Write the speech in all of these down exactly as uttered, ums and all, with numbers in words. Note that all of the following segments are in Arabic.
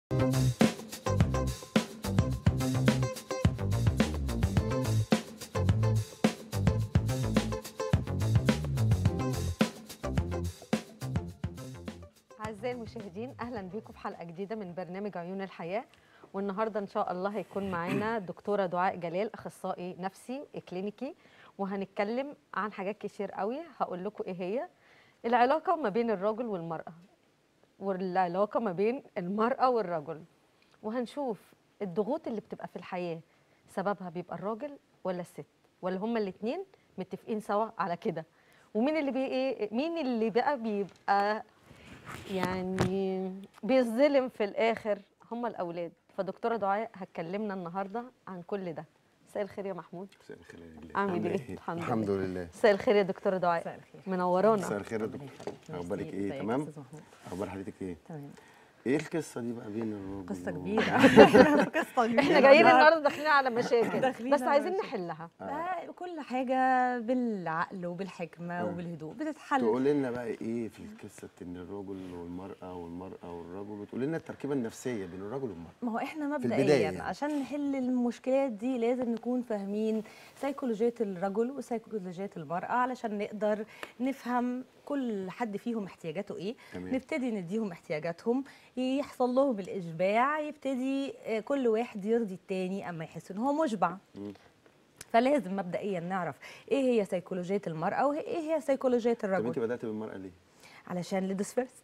أعزائي المشاهدين، أهلا بيكم في حلقة جديدة من برنامج عيون الحياة. والنهاردة إن شاء الله هيكون معانا الدكتورة دعاء جلال، أخصائي نفسي كلينيكي، وهنتكلم عن حاجات كتير قوي. هقول لكم إيه هي العلاقة ما بين الرجل والمرأة، والعلاقة ما بين المرأة والرجل، وهنشوف الضغوط اللي بتبقى في الحياة سببها بيبقى الراجل ولا الست، ولا هما الاتنين متفقين سوا على كده، ومين اللي بي إيه مين اللي بقى بيبقى يعني بيظلم في الاخر، هم الاولاد. فدكتوره دعاء هتكلمنا النهارده عن كل ده. مساء الخير يا محمود. مساء الخير يا لله. عامل ايه؟ الحمد, الحمد لله. لله. مساء الخير يا دكتوره دعاء. مساء الخير. منورانا. مساء الخير يا دكتور. اخبارك ايه؟ تمام؟ اخبار حضرتك ايه؟ تمام. ايه القصه دي بقى بين الراجل قصه و... كبيره. احنا في قصه كبيره. احنا جايين النهارده داخلين على مشاكل داخلين بس على عايزين مشاكل. نحلها. آه. كل حاجه بالعقل وبالحكمه آه. وبالهدوء بتتحل. تقول لنا بقى ايه في القصه ان الرجل والمراه والمراه والرجل، وتقول لنا التركيبه النفسيه بين الرجل والمراه. ما هو احنا البداية مبدئيا يعني. عشان نحل المشكلات دي لازم نكون فاهمين سيكولوجيه الرجل وسيكولوجيه المراه علشان نقدر نفهم كل حد فيهم احتياجاته ايه. تمام. نبتدي نديهم احتياجاتهم، يحصل لهم الاشباع، يبتدي كل واحد يرضي التاني اما يحس ان هو مشبع. مم. فلازم مبدئيا نعرف ايه هي سيكولوجيه المراه وايه هي سيكولوجيه طب انت الرجل. بدات بالمراه ليه؟ علشان ليديز فيرست.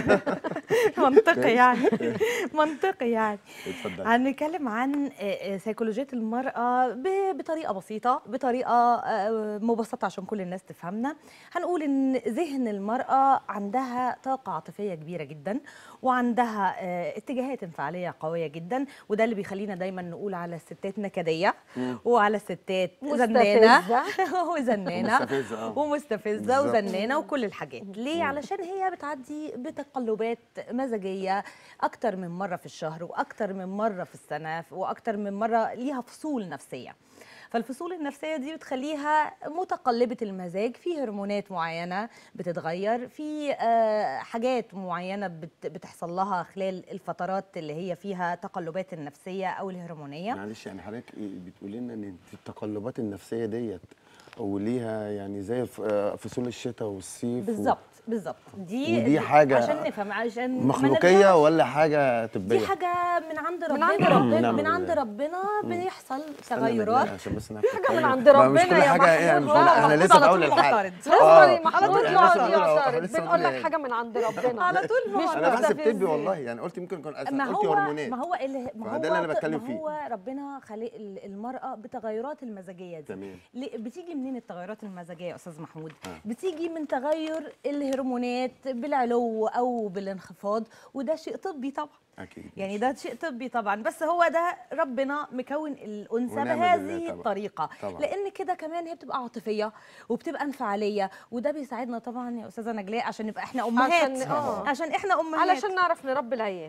منطقي يعني. منطقي يعني. اتفضل. هنتكلم عن سيكولوجيه المراه ب- بطريقه بسيطه، بطريقه مبسطه عشان كل الناس تفهمنا. هنقول ان ذهن المراه عندها طاقه عاطفيه كبيره جدا، وعندها اتجاهات انفعاليه قويه جدا، وده اللي بيخلينا دايما نقول على الستات نكديه، وعلى الستات زنانه وزنانه مستفزه اه ومستفزه بالظبط. وزنانه وكل الحاجات. ليه؟ علشان هي بتعدي بتقلبات مزاجيه اكتر من مره في الشهر، واكتر من مره في السنه، واكتر من مره ليها فصول نفسيه. فالفصول النفسيه دي بتخليها متقلبه المزاج، في هرمونات معينه بتتغير، في آه حاجات معينه بت بتحصل لها خلال الفترات اللي هي فيها تقلبات النفسيه او الهرمونيه. معلش يعني حضرتك بتقولي لنا ان التقلبات النفسيه ديت وليها يعني زي فصول الشتاء والصيف بالظبط بالظبط. دي ودي حاجه عشان نفهم، عشان مخلوقيه ولا حاجه طبيه؟ دي حاجه من عند ربنا. عند ربنا مم. من عند ربنا بيحصل تغيرات. عشان بس نعرف حاجه من نتكلم. عند ما مش ربنا كل يا حاجه يعني محمود. انا محمود لسه على في اول طول الحلقه. معترض. اصبري آه. محمود، أنا اقعد لسه يا بقول- شارد، لسه بنقول لك بقول حاجه من عند ربنا على طول مش معترض. انا بحسب مستفز. طبي والله، يعني قلت ممكن يكون ما أسهل. قلت هو هرمونات. ما هو اللي ما هو فده اللي أنا بتكلم ما فيه. هو ربنا خلق المرأة بتغيرات المزاجية دي. تمام. ليه- بتيجي منين التغيرات المزاجية يا أستاذ محمود؟ آه. بتيجي من تغير الهرمونات بالعلو أو بالانخفاض، وده شيء طبي طبعا. اكيد يعني ده شيء طبي طبعا، بس هو ده ربنا مكون الانثى ونعم بهذه بالله طبعا. الطريقه طبعا. لان كده كمان هي بتبقى عاطفيه وبتبقى انفعاليه، وده بيساعدنا طبعا يا استاذه نجلاء عشان نبقى احنا امهات. عشان- آه. عشان احنا امهات علشان نعرف نربي العيال.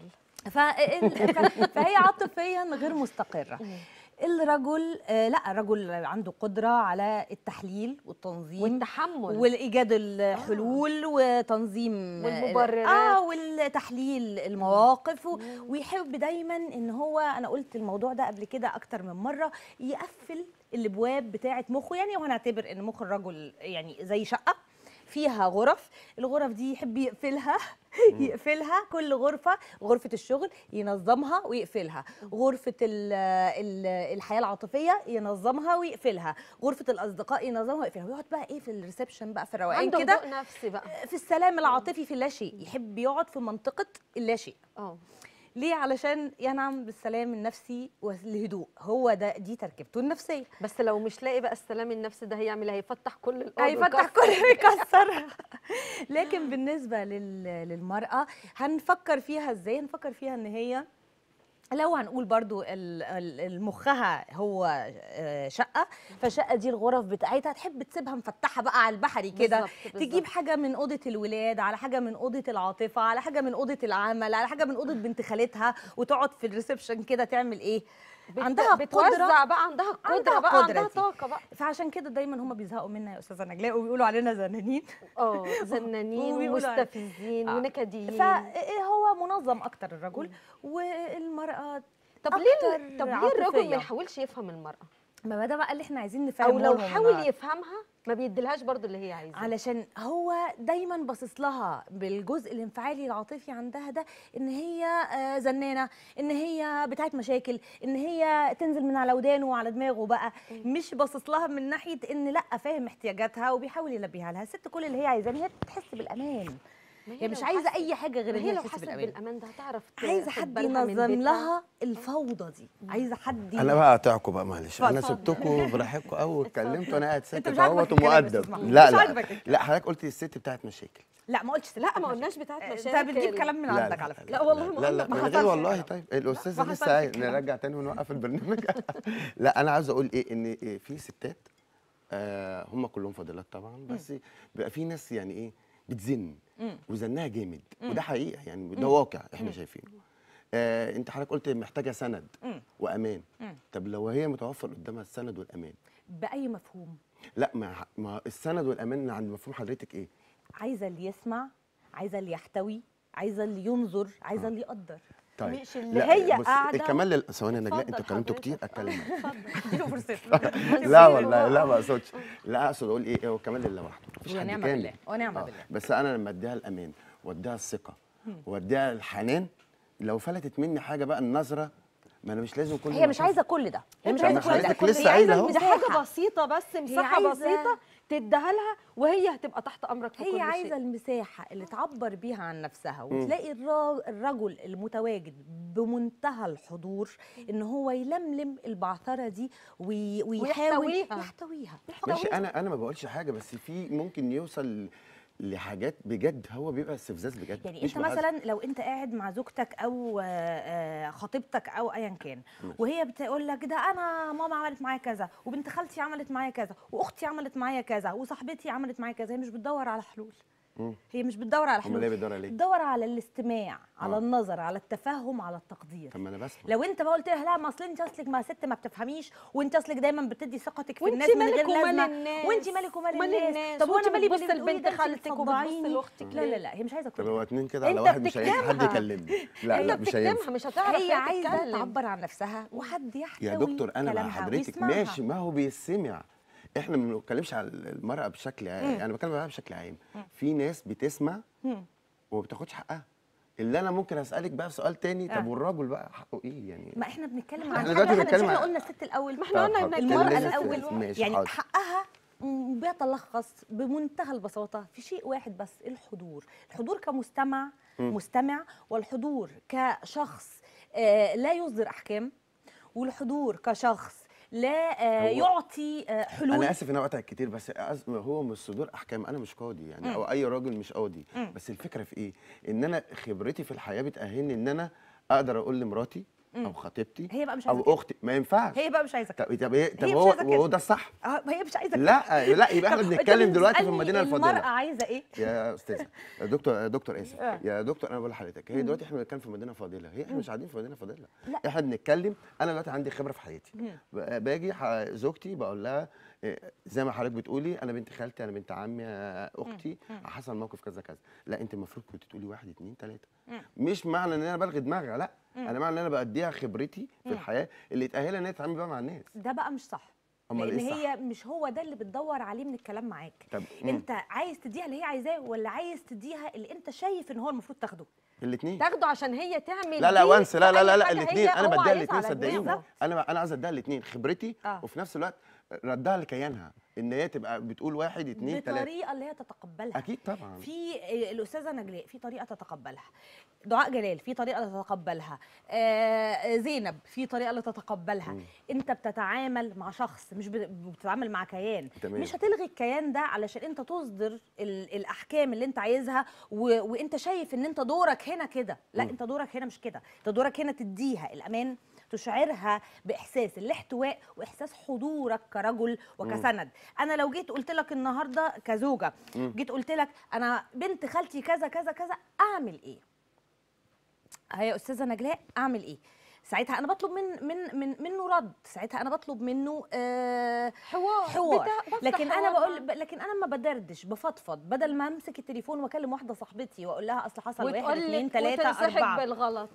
فال- ف- فهي عاطفيا غير مستقره. الرجل آه لا، الرجل عنده قدره على التحليل والتنظيم والتحمل والايجاد الحلول وتنظيم والمبررات. اه والتحليل المواقف و- ويحب دايما ان هو، انا قلت الموضوع ده قبل كده اكتر من مره، يقفل الابواب بتاعه مخه. يعني وهنعتبر ان مخ الرجل يعني زي شقه فيها غرف، الغرف دي يحب يقفلها. يقفلها كل غرفة، غرفة الشغل ينظمها ويقفلها، غرفة ال ال الحياة العاطفية ينظمها ويقفلها، غرفة الأصدقاء ينظمها ويقفلها، ويقعد بقى إيه في الريسبشن بقى في الروقان عنده كده هدوء نفسي بقى. في السلام العاطفي في اللاشيء، يحب يقعد في منطقة اللاشيء. اه ليه؟ علشان ينعم بالسلام النفسي والهدوء، هو ده دي تركيبته النفسية. بس لو مش لاقي بقى السلام النفسي ده هيعمل ايه؟ هيفتح كل الأوض هيفتح ويكسر. كل يكسر. لكن بالنسبه لل... للمراه هنفكر فيها ازاي؟ هنفكر فيها ان هي لو هنقول برضو ال- ال- المخها هو آه، شقه، فالشقه دي الغرف بتاعتها تحب تسيبها مفتحه بقى على البحري كده، بالظبط، بالظبط. تجيب حاجه من اوضه الولاد، على حاجه من اوضه العاطفه، على حاجه من اوضه العمل، على حاجه من اوضه بنت خالتها، وتقعد في الريسبشن كده تعمل ايه؟ بت... عندها بتوزع قدرة، بقى، عندها قدره عندها بقى، قدرة عندها دي. طاقه بقى. فعشان كده دايما هم بيزهقوا منا يا استاذه نجلاء وبيقولوا علينا زنانين. اه زنانين وبيقولوا علي- ومستفزين آه. ونكديين. فهو منظم اكتر الرجل، والمراه طب ليه أكتر طب ليه الراجل عاطفية. ما يحاولش يفهم المراه؟ ما ده بقى اللي احنا عايزين او نفهمه لو لهم حاول النهاردة. يفهمها ما بيديلهاش برضو اللي هي عايزاه. علشان هو دايما باصص لها بالجزء الانفعالي العاطفي عندها ده، ان هي آه، زنانه، ان هي بتاعت مشاكل، ان هي تنزل من على ودانه وعلى دماغه بقى. مش باصص لها من ناحيه ان لا، فاهم احتياجاتها وبيحاول يلبيها لها. الست كل اللي هي عايزاه ان هي تحس بالامان، ما هي مش لو عايزه حست- اي حاجه غير ما ان هي هي لو تحس حست بالامان. بالامان ده هتعرف ت- عايزه تاخد حد بالها من ينظم بيتها. لها الفوضى دي، عايزه حد انا بقى هقطعكم بقى معلش، انا اتفضل. سبتكم براحتكم قوي واتكلمت وانا قاعد انت ساكت مش عاجبك اهوت الكلام يا ومؤدب. أستاذ محمود؟ لا مش لا عاجبك الكلام. لا، حضرتك قلتي الست بتاعت مشاكل. لا ما قلتش لا ما قلناش بتاعت انت مشاكل. بتجيب كلام من لا عندك لا على فكره. لا والله ما لا قلنا- لا ما من حصلش غير والله. الكلام. طيب الاستاذه ما لسه حصلش عايز الكلام. نرجع تاني ونوقف البرنامج. لا انا عاوز اقول ايه، ان إيه في ستات آه هم كلهم فضيلات طبعا، بس بيبقى في ناس يعني ايه بتزن وزنها جامد، وده حقيقه يعني، ده واقع احنا شايفينه. آه انت حضرتك قلت محتاجه سند وامان. طب لو هي متوفر قدامها السند والامان، باي مفهوم؟ لا ما ما السند والامان عند مفهوم حضرتك ايه؟ عايزه اللي يسمع، عايزه اللي يحتوي، عايزه اللي ينظر، عايزه اللي يقدر. طيب مش اللي لا، هي بص، قاعدة الكمال لل- ثواني يا نجلاء، اتفضل انتوا اتكلمتوا حضرتك. كتير، اتكلم معاك. اديله فرصته. لا والله لا ما اقصدش، لا اقصد اقول ايه، هو كمال لله وحده، مفيش حد ونعم كامل. بالله، ونعم آه، بالله. بس انا لما اديها الامان واديها الثقه واديها الحنان، لو فلتت مني حاجه بقى النظره، ما انا مش لازم كل هي ما مش أشوف- عايزه كل ده، هي مش طب عايزه ما كل ده، حضرتك لسه هي عايزه قايلة أهو. دي حاجه المساحه. بسيطه بس، مساحه عايزة- بسيطه تديها لها وهي هتبقى تحت امرك في كل هي شيء. عايزه المساحه اللي تعبر بيها عن نفسها، وتلاقي الرا- الرجل المتواجد بمنتهى الحضور ان هو يلملم البعثره دي وي- ويحاول ويحتويها. يحتويها. ماشي، انا انا ما بقولش حاجه، بس في ممكن يوصل لحاجات بجد، هو بيبقى استفزاز بجد. يعني مش انت بهزر. مثلا لو انت قاعد مع زوجتك او آه، آه، خطيبتك او ايا كان، وهي بتقول لك ده انا ماما عملت معايا كذا، وبنت خالتي عملت معايا كذا، واختي عملت معايا كذا، وصاحبتي عملت معايا كذا، هي مش بتدور على حلول. هي مش بتدور على امال حلول، ليه بتدور على ايه؟ بتدور على الاستماع، على آه. النظر، على التفهم، على التقدير. طب ما انا بسمع. لو انت بقى قلت لها لا، ما اصل انت اصلك ما ست ما بتفهميش، وانت اصلك دايما بتدي ثقتك في وانت الناس من مالك غير ومال لازمه، الناس؟ وانت مالك ومال ومال الناس، الناس؟ طب وانت وانا مالي بتبص باللي بتقولي لبنت ده؟ انت خالتك وبتبص بتصدعيني. لاختك لا ليه؟ لا لا، هي مش عايزه طب كل هو ده. اتنين كده على انت واحد، مش هينفع حد بتكتمها. يكلمني. لا لا انت مش هينفع. بتكتمها، مش هتعرف هي عايزه تتكلم. تعبر عن نفسها وحد يحتوي يا دكتور انا مع كلامها حضرتك ويسمعها. ماشي، ما هو بيسمع. احنا ما بنتكلمش على المرأة بشكل عام، انا بتكلم عليها بشكل عام. في ناس بتسمع وما بتاخدش حقها. اللي انا ممكن اسالك بقى في سؤال تاني، طب آه. والراجل بقى حقه ايه يعني؟ ما احنا بنتكلم احنا عن دلوقتي حاجه، بنتكلم مش احنا عن- قلنا الست الاول، ما احنا قلنا طب انك حاضر. المرأة خلينا الأول. في- ماشي، يعني حاضر. حقها م- بيتلخص بمنتهى البساطة في شيء واحد بس، الحضور. الحضور كمستمع مستمع، والحضور كشخص آه، لا يصدر أحكام، والحضور كشخص لا آه، هو- يعطي آه، حلول. انا اسف ان انا قاطعك كتير، بس أز- هو مش صدور احكام، انا مش قاضي يعني، او اي راجل مش قاضي. بس الفكره في ايه؟ ان انا خبرتي في الحياه بتاهلني ان انا اقدر اقول لمراتي او خطيبتي هي بقى مش عايزة او كده. اختي ما ينفعش. هي بقى مش عايزة كده. طب طب ايه؟ طب هي مش هو عايزة كده. هو ده الصح؟ آه، هي مش عايزة كده. لا لا، يبقى احنا طب أنت بنتكلم دلوقتي في بتسألني المدينه المرأة الفاضله. عايزة إيه؟ يا استاذ يا دكتور يا دكتور اسف آه. يا دكتور، انا بقول لحضرتك، هي دلوقتي احنا بنتكلم في مدينه فاضله، هي احنا مش قاعدين في مدينه فاضله. لا. احنا بنتكلم، انا دلوقتي عندي خبره في حياتي، ب- باجي ح- زوجتي بقول لها إيه، زي ما حضرتك بتقولي انا بنت خالتي، انا بنت عمي، آه، اختي، حصل موقف كذا كذا، لا انت المفروض كنت تقولي واحد اتنين تلاته. مش معنى ان انا بلغي دماغها، لا، انا معنى ان انا بديها خبرتي في الحياه اللي تاهلها ان هي تتعامل بقى مع الناس. ده بقى مش صح. أمال لان إيه الصح؟ هي مش هو ده اللي بتدور عليه من الكلام معاك. طب، مم. انت عايز تديها اللي هي عايزاه، ولا عايز تديها اللي انت شايف ان هو المفروض تاخده؟ الاثنين. تاخده عشان هي تعمل لا لا بيه وانس، لا لا أي لا لا حاجة الاثنين، هي انا هو بديها عايزها الاثنين على صدقيني. دماغه. انا انا عايز اديها الاثنين، خبرتي آه. وفي نفس الوقت ردها لكيانها، ان هي تبقى بتقول واحد اتنين تلاته. بطريقه اللي هي تتقبلها. اكيد طبعا. في الاستاذه نجلاء في طريقه تتقبلها، دعاء جلال في طريقه تتقبلها، آه زينب في طريقه اللي تتقبلها. انت بتتعامل مع شخص، مش بت- بتتعامل مع كيان. تمام. مش هتلغي الكيان ده علشان انت تصدر ال- الاحكام اللي انت عايزها و... وانت شايف ان انت دورك هنا كده. لا، انت دورك هنا مش كده، انت دورك هنا تديها الامان، تشعرها باحساس الاحتواء واحساس حضورك كرجل وكسند. انا لو جيت قلت لك النهارده كزوجه، جيت قلت لك انا بنت خالتي كذا كذا كذا، اعمل ايه؟ ها يا استاذه نجلاء، اعمل ايه؟ ساعتها انا بطلب من من من منه رد، ساعتها انا بطلب منه آه حوار حوار بتا- بفتح لكن انا حوار بقول ب- لكن انا ما بدردش، بفضفض، بدل ما امسك التليفون واكلم واحده صاحبتي واقول لها اصل حصل واحد وتقول اتنين لك تلاته وتنصحك اربعه. بالغلط.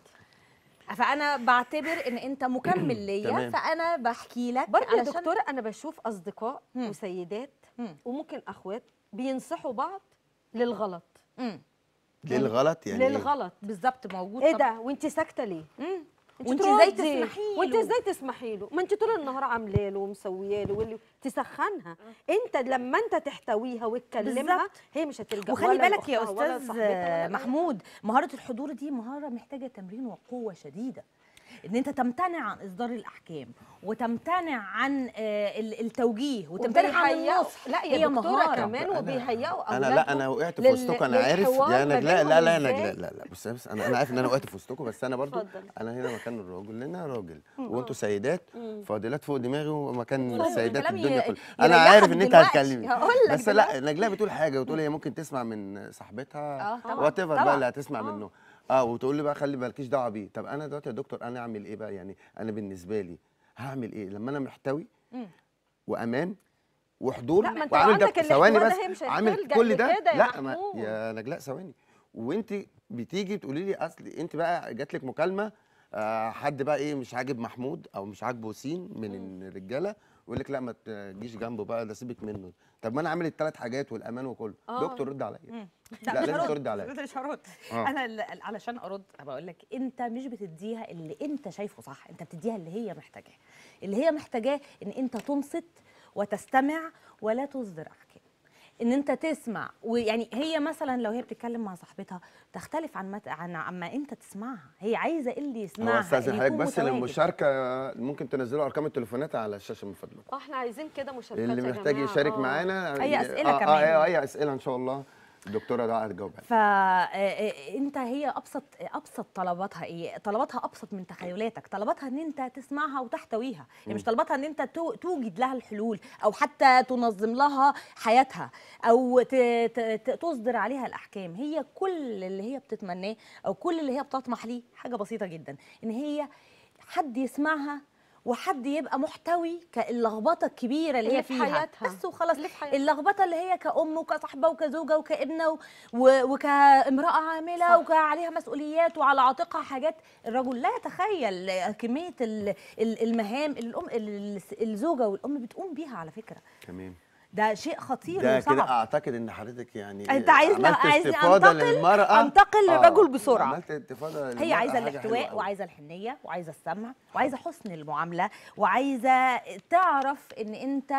فانا بعتبر ان انت مكمل ليا، تمام. فانا بحكي لك برضه يا علشان دكتوره انا بشوف اصدقاء مم. وسيدات مم. وممكن اخوات بينصحوا بعض للغلط. مم. ليه الغلط يعني إيه؟ للغلط. بالظبط موجود. ايه طب- ده وانت ساكته ليه؟ مم. انت وانت ازاي تردي. تسمحي له؟ وانت ازاي تسمحي له؟ ما انت طول النهار عامله له ومسويه له واللي تسخنها. انت لما انت تحتويها وتكلمها بالظبط. هي مش هتلجأ وخلي ولا بالك يا لأختها ولا استاذ لصاحبتها ولا محمود، مهاره الحضور دي مهاره محتاجه تمرين وقوه شديده. ان انت تمتنع عن اصدار الاحكام وتمتنع عن آه، ال- التوجيه وتمتنع عن وبيهيئوا- النصح. لا يا هي دكتوره مهارة. كمان أنا- وبيهيئوا انا اولادهم لا انا وقعت في لل- وسطكم انا عارف للحوار يا ما نجلاء. لا بينهم لا يا إزاي؟ نجلاء لا لا بص بص انا انا عارف ان انا وقعت في وسطكم، بس انا برضو اتفضل. انا هنا مكان الراجل لان انا راجل وانتوا سيدات فاضلات فوق دماغي ومكان طيب، السيدات الكلام الدنيا ي- كلها. انا يريحك عارف ان انت دلوقتي. هتكلمي هقول لك بس لا نجلاء بتقول حاجه وتقول هي ممكن تسمع من صاحبتها آه، طبعاً، وات ايفر طبعاً. بقى اللي هتسمع منه اه وتقول لي بقى خلي بالكيش دعوه بيه. طب انا دلوقتي يا دكتور انا اعمل ايه بقى؟ يعني انا بالنسبه لي هعمل ايه لما انا محتوي وامان وحضور لا، ما انت وعامل عندك ده ثواني الاحتواء بس ده، هي مش عامل هتلجأ كل ده لكده يا لا ما محمود. يا نجلاء ثواني. وانت بتيجي تقولي لي اصل انت بقى جات لك مكالمه آه حد بقى ايه مش عاجب محمود او مش عاجبه سين من الرجاله يقول لك لا ما تجيش جنبه بقى ده سيبك منه. طب ما انا عامل الثلاث حاجات والامان وكله. آه. دكتور رد عليا. لا, لا مش لازم هرد. ترد عليا. مش هرد. آه. انا ال- علشان ارد بقول لك انت مش بتديها اللي انت شايفه صح، انت بتديها اللي هي محتاجاه. اللي هي محتاجاه ان انت تنصت وتستمع ولا تصدر احكام. ان انت تسمع، ويعني هي مثلا لو هي بتتكلم مع صاحبتها تختلف عن مت... عن عما انت تسمعها. هي عايزه إيه اللي يسمعها، هو استاذن اللي حضرتك يكون بس متواجد. للمشاركه ممكن تنزلوا ارقام التليفونات على الشاشه من فضلكم. اه احنا عايزين كده مشاركات اللي يا محتاج جماعة. يشارك آه. معانا أي أسئلة آه كمان. اه اي اسئله ان شاء الله الدكتوره دعاء هتجاوب عليها. فانت هي ابسط ابسط طلباتها ايه؟ طلباتها ابسط من تخيلاتك، طلباتها ان انت تسمعها وتحتويها، يعني مش طلباتها ان انت تو- توجد لها الحلول او حتى تنظم لها حياتها او ت- ت- ت- تصدر عليها الاحكام. هي كل اللي هي بتتمناه او كل اللي هي بتطمح ليه حاجه بسيطه جدا، ان هي حد يسمعها وحد يبقى محتوي كاللخبطه الكبيره اللي اللي هي في فيها حياتها. بس وخلاص. اللي في حياتها. اللخبطه اللي هي كأم وكصاحبه وكزوجه وكابنه و- و- وكامراه عامله صح. وكعليها مسؤوليات وعلى عاتقها حاجات. الرجل لا يتخيل كميه ال- ال- المهام اللي الام ال- الزوجه والام بتقوم بيها على فكره. تمام. ده شيء خطير ده وصعب. كده اعتقد ان حضرتك يعني انت عايزنا عملت عايزني استفاضه انتقل للمراه انتقل للرجل آه، بسرعه. عملت استفاضه للمراه هي عايزه حاجة حلوة الاحتواء أوي. وعايزه الحنيه وعايزه السمع وعايزه حسن المعامله وعايزه تعرف ان انت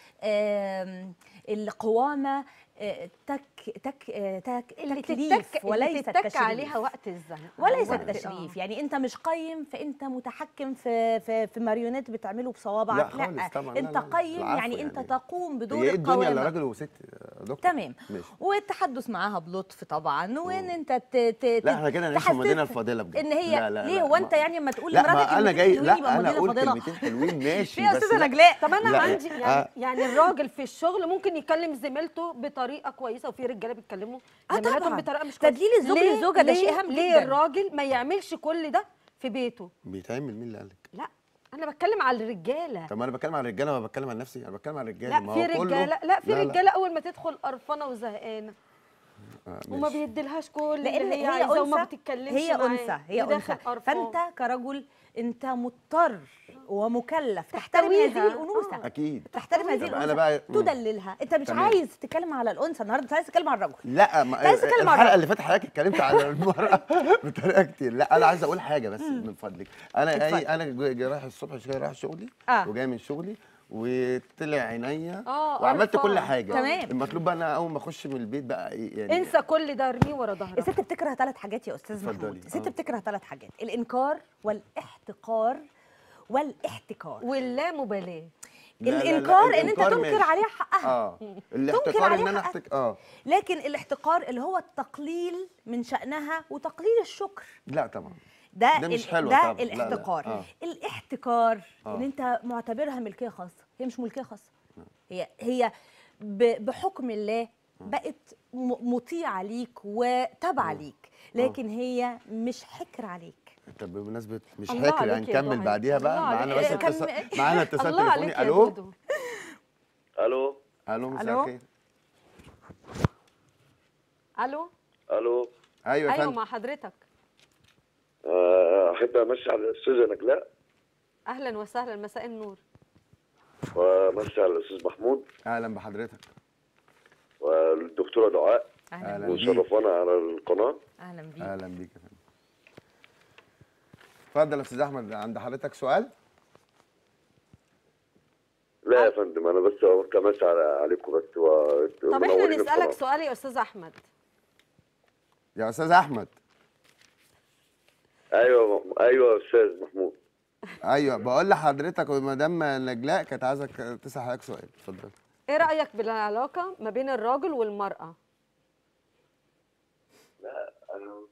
آم، القوامه آه، تك تك آه، تك اللي تكليف تتك وليس اللي تتك التشريف. عليها وقت الزنقه وليس وقت- التشريف. آه. يعني انت مش قيم فانت متحكم في في في ماريونيت بتعمله بصوابعك. لا خالص طبعاً، لا، انت لا، لا. قيم العفو يعني انت يعني. تقوم بدور هي ايه الدنيا الا القوامه. راجل وست يا دكتور؟ تمام. ماشي. والتحدث معاها بلطف طبعا، وان انت ت ت لا احنا كده نعيش في المدينه تحسسها الفاضله بجد. ان هي لا لا ليه لا هو انت ما- يعني لما تقول لا لمراتك ما انا كلمتين جاي حلوين لا يبقى انا مدينه اقول فاضله؟ كلمتين حلوين ماشي في يا بس استاذه لا. نجلاء. طب انا لا، عندي يعني آه. يعني الراجل في الشغل ممكن يكلم زميلته بطريقه كويسه وفي رجاله بيتكلموا آه زميلاتهم طبعاً. بطريقه مش كويسه. تدليل الزوج ليه- للزوجة ده ليه- شيء هام ليه جداً. الراجل ما يعملش كل ده في بيته؟ بيتعمل مين اللي قالك؟ لا انا بتكلم على الرجاله. طب ما انا بتكلم عن الرجاله ولا بتكلم عن نفسي؟ انا بتكلم عن الرجاله. لا ما في هو كله- رجاله لا في لا، رجاله اول ما تدخل قرفانه وزهقانه آه وما ماشي. بيديلهاش كل لان اللي هي هي عايزاه وما انثى، بتتكلمش هي معاه انثى هي وداخل انثى قرفان. فانت كرجل انت مضطر ومكلف تحترم هذه تحتويها. الانوثه. آه. اكيد. تحترم هذه طب أنا الانوثه بقى- مم. تدللها. انت مش تمام. عايز تتكلم على الانثى النهارده، انت عايز تتكلم على الرجل. لا ما عايز تتكلم عن الحلقه الرجل. اللي فاتت حضرتك اتكلمت على المراه بطريقه كتير. لا انا عايز اقول حاجه بس من فضلك. انا اتفضل. أي انا جاي جاي رايح الصبح جاي رايح شغلي آه. وجاي من شغلي وطلع عينيا آه، وعملت قرفان. كل حاجه. تمام. المطلوب بقى انا اول ما اخش من البيت بقى ايه يعني انسى كل ده ارميه ورا ظهرك. الست بتكره ثلاث حاجات يا استاذ اتفضلي. محمود. الست آه. بتكره ثلاث حاجات: الانكار والاحتقار والاحتكار. واللامبالاه. لا، لا، لا، الانكار ان انت الإنكار تنكر ماشي. عليها حقها. اه تنكر الاحتقار عليها ان انا حقها. احتك اه لكن الاحتقار اللي هو التقليل من شأنها وتقليل الشكر. لا طبعا ده ده مش ال- حلو ده طبعاً. لا، لا. الاحتقار. آه. الاحتكار آه. ان انت معتبرها ملكيه خاصه، هي مش ملكيه خاصه. هي هي ب- بحكم الله بقت م- مطيعه ليك وتابعه ليك، لكن هي مش حكر عليك. طب بمناسبه مش الله حكر عليك يا هنكمل دعاء. بعديها بقى. الله معانا عليك. بس كم- اتصال معانا اتصال الله عليك تليفوني. يا الو دودو. الو الو مساء ألو؟ الخير. الو الو ايوه يا ايوه فندم. مع حضرتك. آه، احب امسي على الاستاذه نجلاء اهلا وسهلا، مساء النور. وامسي على الاستاذ محمود اهلا بحضرتك. والدكتوره دعاء اهلا أهلاً. بيك. وشرفونا على القناه. اهلا بيك. اهلا بيك يا فندم. اتفضل يا استاذ احمد، عند حضرتك سؤال؟ لا يا فندم، انا بس قلت امسي على عليكم بس و... طب احنا منورين نسالك القناة. سؤال يا استاذ احمد. يا استاذ احمد. ايوه ايوه يا استاذ محمود. ايوه بقول لحضرتك مدام نجلاء كانت عايزك تسال حضرتك سؤال. اتفضل. ايه رايك بالعلاقه ما بين الراجل والمراه؟ أنا...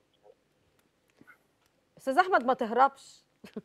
استاذ احمد ما تهربش.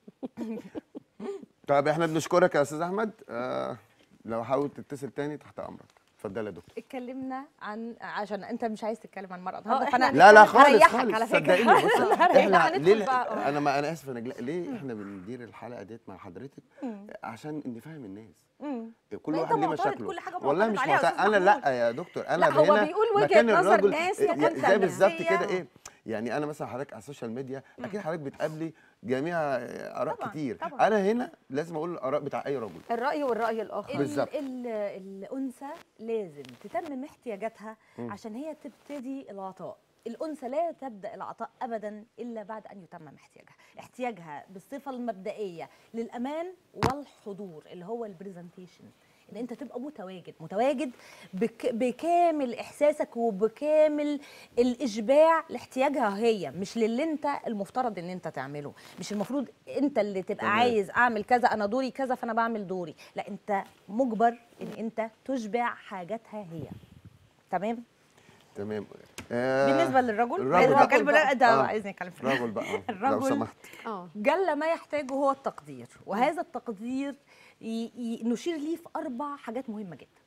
طب احنا بنشكرك يا استاذ احمد. آه لو حاول تتصل تاني تحت امرك. اتفضل يا دكتور. اتكلمنا عن عشان انت مش عايز تتكلم عن المرأة اه، النهارده، احنا فانا لا لا خالص هريحك خالص على فكرة. صدقيني. بص احنا هندخل ليه بقى، اه. انا ما انا اسف يا نجلاء، ليه احنا بندير الحلقه ديت مع حضرتك عشان نفهم الناس. مم. كل ما واحد انت ليه معترض مشاكله. كل حاجة والله معترض مش عليها يا معترض أستاذ انا، محمود. لا يا دكتور انا لا، هو هنا بيقول وجهة مكان نظر الراجل ناس يا- تكون زي بالظبط فنية. كده ايه. يعني انا مثلا حضرتك على السوشيال ميديا اكيد حضرتك بتقابلي جميع اراء طبعاً، كتير. طبعاً. انا هنا لازم اقول الاراء بتاع اي رجل. الراي والراي الاخر. بالظبط. ال- ال- الانثى لازم تتمم احتياجاتها عشان هي تبتدي العطاء. الانثى لا تبدا العطاء ابدا الا بعد ان يتمم احتياجها. احتياجها بالصفه المبدئيه للامان والحضور اللي هو البرزنتيشن، ان انت تبقى متواجد متواجد بك بكامل احساسك وبكامل الاشباع لاحتياجها هي، مش للي انت المفترض ان انت تعمله. مش المفروض انت اللي تبقى تمام. عايز اعمل كذا، انا دوري كذا فانا بعمل دوري، لا انت مجبر ان انت تشبع حاجاتها هي. تمام. تمام. آه بالنسبه للرجل الرجل الرجل بقى. بقى ده آه. عايزني اتكلم في الرجل بقى لو الرجل سمحت. اه جل ما يحتاجه هو التقدير، وهذا التقدير ي... ي... نشير ليه في اربع حاجات مهمه جدا.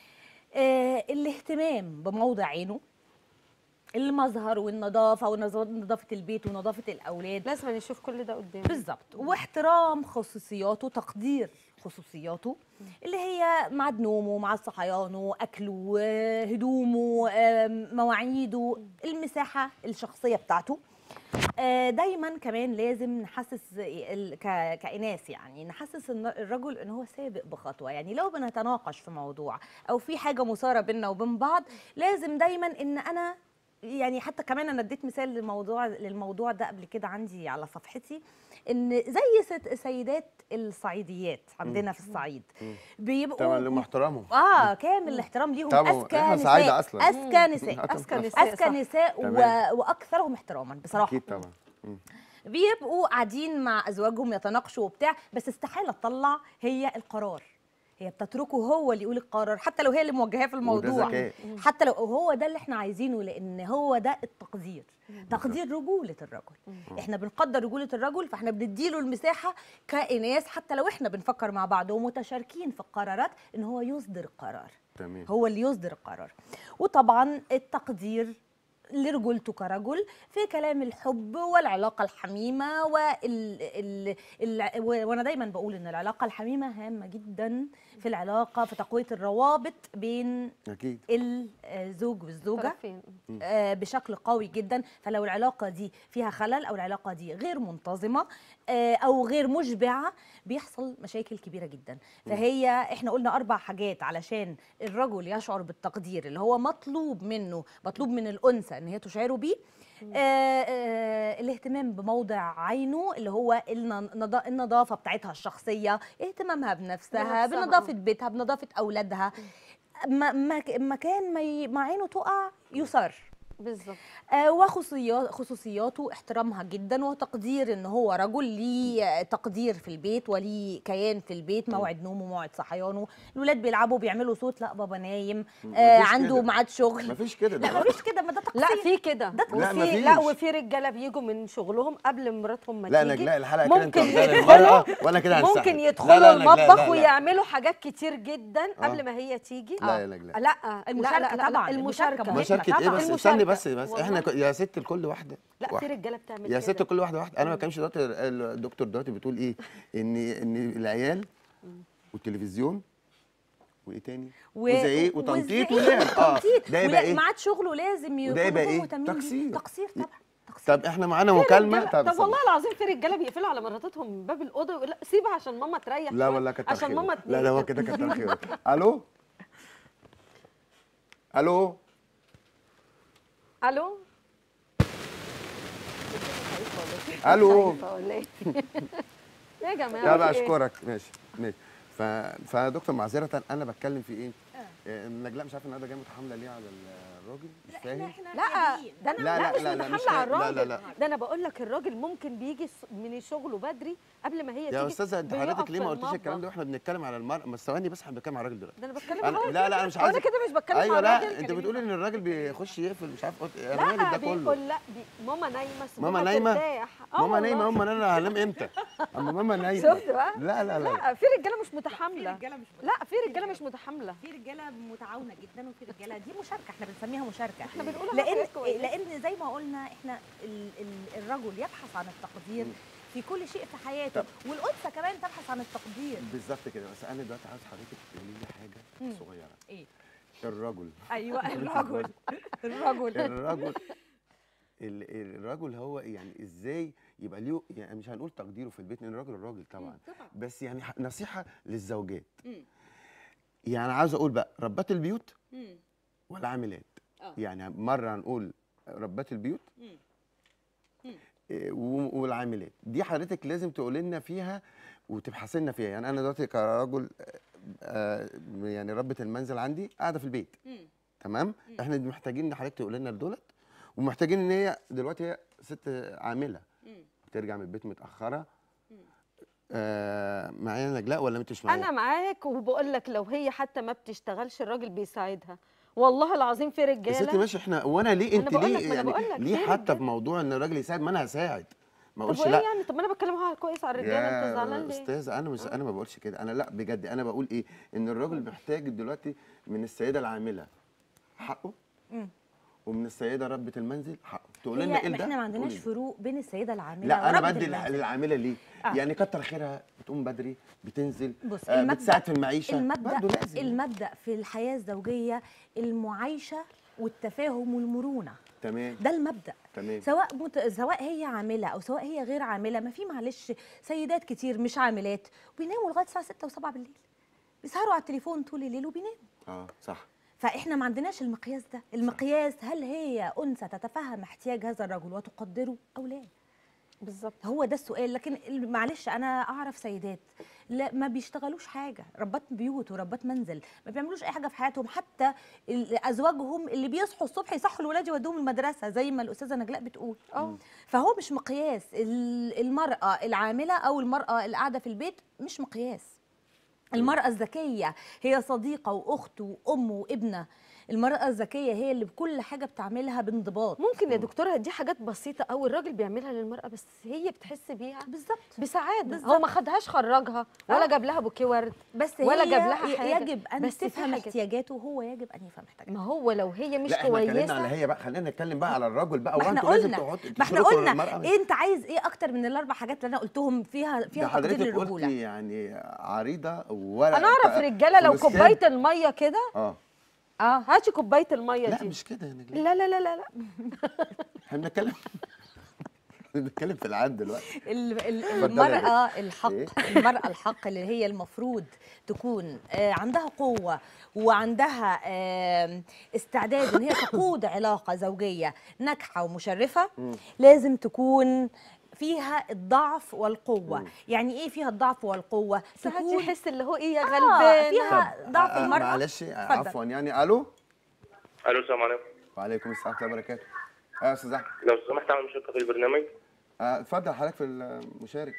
آه الاهتمام بموضع عينه، المظهر والنظافه ونظافه البيت ونظافه الاولاد، لازم نشوف كل ده قدامنا. بالظبط، واحترام خصوصياته، تقدير خصوصياته اللي هي ميعاد نومه، ميعاد صحيانه، اكله، آه، هدومه، آه، مواعيده، المساحه الشخصيه بتاعته. آه، دايما كمان لازم نحسس ال- ك- كإناث، يعني نحسس الن- الرجل ان هو سابق بخطوه. يعني لو بنتناقش في موضوع او في حاجه مثاره بيننا وبين بعض، لازم دايما ان انا يعني حتى كمان انا اديت مثال للموضوع للموضوع ده قبل كده عندي على صفحتي، ان زي ست- سيدات الصعيديات عندنا في الصعيد بيبقوا طبعا لهم احترامهم. اه كامل الاحترام ليهم. طبعاً، اذكى إحنا نساء، صعايدة أصلاً. اذكى نساء، أذكى نساء، اذكى صح. نساء تمام. و... واكثرهم احتراما بصراحه. اكيد طبعا. مم. بيبقوا قاعدين مع ازواجهم يتناقشوا وبتاع، بس استحاله تطلع هي القرار، هي بتتركه هو اللي يقول القرار حتى لو هي اللي موجهاه في الموضوع، ذكاء. حتى لو هو ده اللي احنا عايزينه، لان هو ده التقدير، تقدير رجوله الرجل. احنا بنقدر رجوله الرجل، فاحنا بنديله المساحه كإناث حتى لو احنا بنفكر مع بعض ومتشاركين في القرارات ان هو يصدر القرار، تمام. هو اللي يصدر القرار. وطبعا التقدير لرجولته كرجل في كلام الحب والعلاقه الحميمه وال... ال... ال... وانا دايما بقول ان العلاقه الحميمه هامه جدا في العلاقه، في تقويه الروابط بين اكيد. الزوج والزوجه طرفين. آه، بشكل قوي جدا. فلو العلاقه دي فيها خلل او العلاقه دي غير منتظمه آه، او غير مشبعه، بيحصل مشاكل كبيره جدا. فهي احنا قلنا اربع حاجات علشان الرجل يشعر بالتقدير اللي هو مطلوب منه، مطلوب من الانثى ان هي تشعره بيه. آه آه الاهتمام بموضع عينه اللي هو النض- النظافه بتاعتها الشخصيه، اهتمامها بنفسها، بنفسها، بنظافه آه. بيتها، بنظافه اولادها. ما- ما- مكان ما ي- ما عينه تقع يصر. بالظبط. آه، وخصوصيات خصوصياته احترامها جدا، وتقدير ان هو رجل ليه تقدير في البيت وليه كيان في البيت، موعد نومه، موعد صحيانه، الولاد بيلعبوا بيعملوا صوت، لا بابا نايم، آه مفيش عنده كده. ميعاد شغل. مفيش كده لا دلوقتي. مفيش كده، ما ده تقصير. لا في كده، ده لا، وفي مفيش. لا وفي رجاله بيجوا من شغلهم قبل مراتهم ما لا تيجي، نجلاء الحلقه كده انت ممكن واخداها يدخلوا للمرأة وانا كده هنسحب. ممكن لا، يدخلوا لا، نجلاء، المطبخ لا، لا. ويعملوا حاجات كتير جدا آه. قبل ما هي تيجي. لا يا نجلاء. لا المشاركة لا لا طبعاً، لا، المشاركة المشاركة مشاركه ايه طبعاً. بس؟ المشاركة. استني بس بس والله. احنا ك- يا ست الكل واحده لا في واحدة. رجاله بتعمل يا كده. ست كل واحده واحده. انا ما بتكلمش دلوقتي، الدكتور دلوقتي بتقول ايه؟ ان ان العيال والتلفزيون وايه تاني؟ و- وزي ايه؟ وزي وتنطيط إيه؟ ولعب. اه وتنطيط ده يبقى ولا- ايه؟ ميعاد شغله لازم وده يكونوا يبقى ايه؟ مهتمين بيه. تقصير. تقصير طبعا تقصير. طب احنا معانا في مكالمه. رجالة- طب طب ثانية. والله العظيم في رجاله بيقفلوا على مراتاتهم من باب الاوضه ويقول لا سيبها عشان ماما تريح لا شوية، والله كتر عشان خيره. ماما لا لا هو تنام. كده كتر خيره. الو الو الو الو خايفة ولا إيه؟ يا جماعه لا بقى في إيه؟ اشكرك. ماشي ماشي. ف فدكتور معذره انا بتكلم في ايه؟ آه، نجلاء مش عارفه النهارده جايه متحامله ليه على الراجل؟ مش فاهم. لا ده انا لا، لا, لا، مش لا، لا، مش متحامله على لا، لا، الراجل. لا. ده انا بقول لك الراجل ممكن بيجي الص- من شغله بدري قبل ما هي تيجي. يا استاذه انت بيقف حضرتك ليه في ما قلتيش الكلام المطبخ. ده واحنا بنتكلم على المرأة؟ ما ثواني بس احنا بنتكلم على الراجل دلوقتي. ده انا بتكلم أنا على لا لا انا مش هو عايز انا كده مش بتكلم ايوه على لا الراجل. انت بتقولي ان الراجل بيخش يقفل مش عارف قلت انا مالي لا ده كله. بيقول لا بي... ماما نايمه سيبوها ماما نايمه ترتاح. آه ماما نايمه والله. امال انا هنام امتى؟ اما ماما نايمه. شفت بقى؟ لا لا لا لا في رجاله مش متحامله. رجاله مش لا في رجاله مش متحامله. في رجاله متعاونه جدا وفي رجاله دي مشاركه، احنا بنسميها مشاركه. احنا بنقول لان حاجات كويسة. لان زي ما قلنا احنا ال ال الرجل يبحث عن التقدير في كل شيء في حياته، والانثى كمان تبحث عن التقدير. بالظبط كده. بس انا دلوقتي عايز حضرتك تقولي لي حاجه صغيره. ايه؟ الرجل ايوه الرجل الرجل الرجل ال- الرجل هو يعني ازاي يبقى ليه، يعني مش هنقول تقديره في البيت لان الراجل الراجل طبعا، بس يعني ح- نصيحه للزوجات. يعني عاوز اقول بقى ربات البيوت ولا عاملات. يعني مره هنقول ربات البيوت إيه، و- والعاملات دي حضرتك لازم تقول لنا فيها وتبحثي لنا فيها. يعني انا دلوقتي كرجل آه، يعني ربة المنزل عندي قاعده في البيت تمام. احنا محتاجين ان حضرتك تقول لنا لدولت، ومحتاجين ان هي دلوقتي هي ست عامله بترجع من البيت متاخره. آه معايا نجلاء ولا انت مش معايا؟ انا معاك وبقول لك لو هي حتى ما بتشتغلش الراجل بيساعدها. والله العظيم في يا رجاله. ستي ماشي. احنا وانا ليه أنا انت بقول ليه لك- ما أنا يعني بقول لك ليه في حتى رجالة. في موضوع ان الراجل يساعد؟ ما انا هساعد ما طب اقولش وايه لا. يعني؟ طب ما انا بتكلم كويس على الرجاله، انت زعلان يا ليه؟ استاذ انا مش انا ما بقولش كده. انا لا بجد انا بقول ايه؟ ان الراجل محتاج دلوقتي من السيده العامله حقه، ومن السيده ربة المنزل حقه. تقول لنا هي ايه ده؟ احنا ما عندناش تقولي. فروق بين السيده العامله لا انا وربة بدي المنزل. للعامله ليه؟ آه. يعني كتر خيرها بتقوم بدري بتنزل بص آه المبدأ بتساعد في المعيشه. المبدأ برضه لازم. المبدأ في الحياة الزوجية المعايشة والتفاهم والمرونة. تمام ده المبدأ. تمام. سواء مت... سواء هي عاملة أو سواء هي غير عاملة، ما في معلش سيدات كتير مش عاملات وبيناموا لغاية الساعة ستة وسبعة بالليل، بيسهروا على التليفون طول الليل وبيناموا. اه صح. فاحنا ما عندناش المقياس ده. المقياس هل هي أنثى تتفهم احتياج هذا الرجل وتقدره أو لا؟ بالظبط. هو ده السؤال. لكن ال- معلش انا اعرف سيدات لا ما بيشتغلوش حاجه، ربات بيوت وربات منزل، ما بيعملوش اي حاجه في حياتهم. حتى ال- ازواجهم اللي بيصحوا الصبح يصحوا الولاد يودوهم المدرسه زي ما الاستاذه نجلاء بتقول. اه فهو مش مقياس. ال- المراه العامله او المراه اللي قاعده في البيت مش مقياس. المراه الذكيه هي صديقه واخت وام وابنه. المراه الذكيه هي اللي بكل حاجه بتعملها بانضباط. ممكن يا دكتوره دي حاجات بسيطه قوي الراجل بيعملها للمراه بس هي بتحس بيها بالظبط. بسعاده. بالظبط. هو ما خدهاش خرجها ولا آه. جاب لها بوكيه ورد بس ولا هي جاب لها حاجة. يجب ان بس في تفهم حاجات. احتياجاته وهو يجب ان يفهم احتياجاته. ما هو لو هي مش لا احنا اتكلمنا كويسه. على هي بقى، خلينا نتكلم بقى على الرجل بقى. ما احنا وانتوا لازم قلنا تقعدوا ما احنا تشركوا قلنا المرأة. إيه انت عايز ايه اكتر من الاربع حاجات اللي انا قلتهم فيها ده فيها تقدير حضرتك للرجوله. قلتي يعني عريضه وورق. انا اعرف رجاله لو فلوسكاب. كوبايه الميه كده اه اه هاتي كوبايه الميه لا دي. مش كده يا نجلاء. لا لا لا لا لا احنا بنتكلم بنتكلم في العاد دلوقتي. ال- ال- اتفضلي يا المرأة إيه؟ الحق المرأة الحق اللي هي المفروض تكون آه، عندها قوة وعندها آه، استعداد ان هي تقود علاقة زوجية ناجحة ومشرفة، لازم تكون فيها الضعف والقوة. يعني ايه فيها الضعف والقوة؟ ساعات تكون يحس اللي هو ايه يا آه، غلبان. فيها ضعف آه، المرأة. معلش اتفضل. عفوا يعني. الو الو السلام عليكم. وعليكم السلام ورحمه الله وبركاته. اه يا استاذ احمد. لو سمحت اعمل مشاركه في البرنامج. آه، اتفضل حضرتك في المشارك.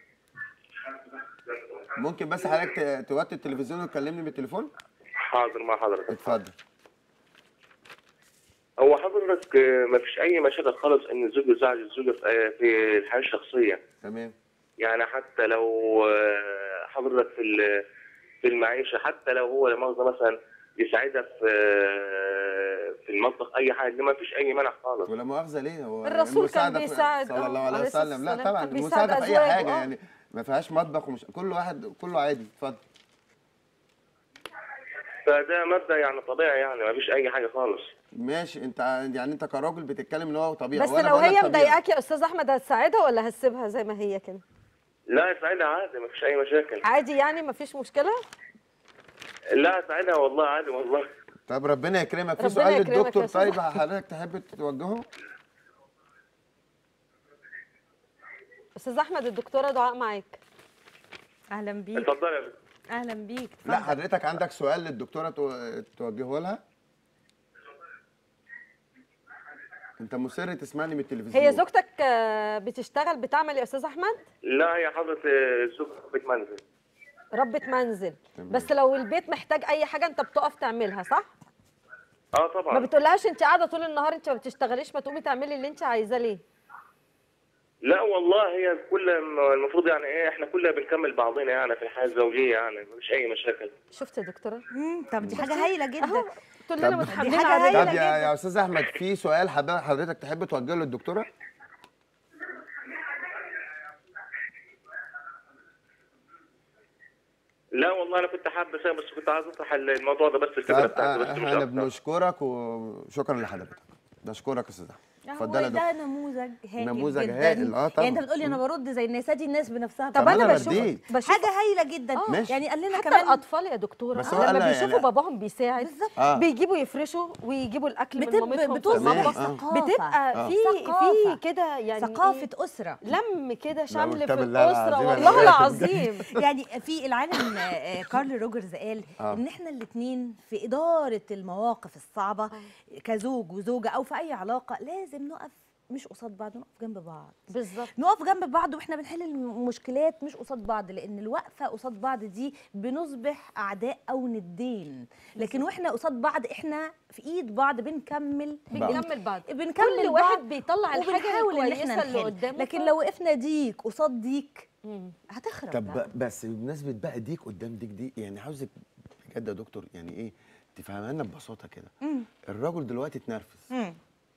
ممكن بس حضرتك ت- توطي التلفزيون وتكلمني بالتليفون؟ حاضر مع حضرتك. اتفضل. هو حضرتك آه، ما فيش اي مشاكل خالص ان الزوج يساعد الزوجه في آه، في الحياه الشخصيه. تمام. يعني حتى لو آه، حضرتك في ال- في المعيشه، حتى لو هو لا مؤاخذه مثلا يساعدها في آه، في في المطبخ اي حاجه، ما فيش اي مانع خالص. ولا مؤاخذه ليه، هو الرسول كان المساعدة في- بيساعد، صلى آه، الله عليه عليه الصلاة وسلم. لا والسلام طبعا كان بيساعد المساعده في اي أزواجه، حاجه آه. يعني، ما فيهاش مطبخ ومش كل واحد كله عادي. اتفضل. فده مبدا يعني طبيعي، يعني ما فيش اي حاجه خالص. ماشي، انت يعني انت كراجل بتتكلم ان هو طبيعي، بس وانا لو بقول لك هي طبيعي. مضايقاك يا استاذ احمد هتساعدها ولا هتسيبها زي ما هي كده؟ لا اساعدها عادي، ما فيش اي مشاكل. عادي يعني مفيش مشكله. لا اساعدها والله عادي والله. طب ربنا يكرمك. في ربنا سؤال يكرمك يا للدكتور أستاذ طيب أحمد. حضرتك تحب توجهه؟ استاذ احمد الدكتوره دعاء معاك. اهلا بيك. اتفضل يا بنت. اهلا بيك. لا اتفضل. حضرتك عندك سؤال للدكتوره تو- توجهه لها؟ انت مصر تسمعني من التلفزيون. هي زوجتك آه، بتشتغل بتعمل يا استاذ احمد؟ لا هي حضرة زوج بيت منزل. ربة منزل. تمام. بس لو البيت محتاج اي حاجه انت بتقف تعملها صح؟ اه طبعا. ما بتقولهاش انت قاعده طول النهار انت ما بتشتغليش، ما تقومي تعملي اللي انت عايزاه ليه؟ لا والله هي كل المفروض يعني ايه، احنا كلنا بنكمل بعضنا يعني في الحياه الزوجيه، يعني مفيش اي مشاكل. شفت يا دكتوره؟ مم، طب دي حاجه هايله جدا. اهو كلنا طب- متحملين دي حاجة عليها. هايلة طب جداً. يا يا استاذ احمد في سؤال حضرتك حضرتك تحب توجهه للدكتوره؟ لا والله انا كنت حابب اسأل، بس كنت عايز اطرح الموضوع ده بس الفكره طب بتاعته بس آه، مش احنا اكتر. بنشكرك وشكرا لحضرتك. نشكرك يا استاذ احمد. اتفضل يا هو دكتور. ده نموذج هائل نموذج جدا. هائل، اه طبعا. يعني انت بتقولي انا برد زي الناس، ادي الناس بنفسها. طب طب انا أنا بشوف برديت. بشوف حاجه هايله جدا. ماشي. يعني قال لنا حتى كمان الاطفال يا دكتوره بس هو قال لما لها بيشوفوا يعني- باباهم بيساعد بالظبط. آه. بيجيبوا يفرشوا ويجيبوا الاكل من بتب- مامتهم في بتوصل المطبخ. تمام، آه. ثقافه. بتبقى آه. في ثقافة. في كده يعني ثقافه إيه؟ اسره. لم كده شمل في كتاب الله الاسره العظيم والله الغالي. العظيم. يعني في العالم آه، آه، كارل روجرز قال آه. ان احنا الاثنين في اداره المواقف الصعبه كزوج وزوجه او في اي علاقه لازم نقف مش قصاد بعض، نقف جنب بعض. بالظبط. نقف جنب بعض واحنا بنحل المشكلات مش قصاد بعض، لان الوقفه قصاد بعض دي بنصبح اعداء او ندين، لكن واحنا قصاد بعض احنا في ايد بعض بنكمل بنكمل بعض. بنكمل كل بعض واحد بيطلع الحاجه وبنحاول ان احنا الكويسه اللي نحل. قدامه. لكن لو وقفنا ديك قصاد ديك مم. هتخرب. طب بس بمناسبه بقى ديك قدام ديك دي، يعني عاوزك بجد يا دكتور يعني ايه تفهمها لنا ببساطه كده. مم. الراجل دلوقتي اتنرفز، مم.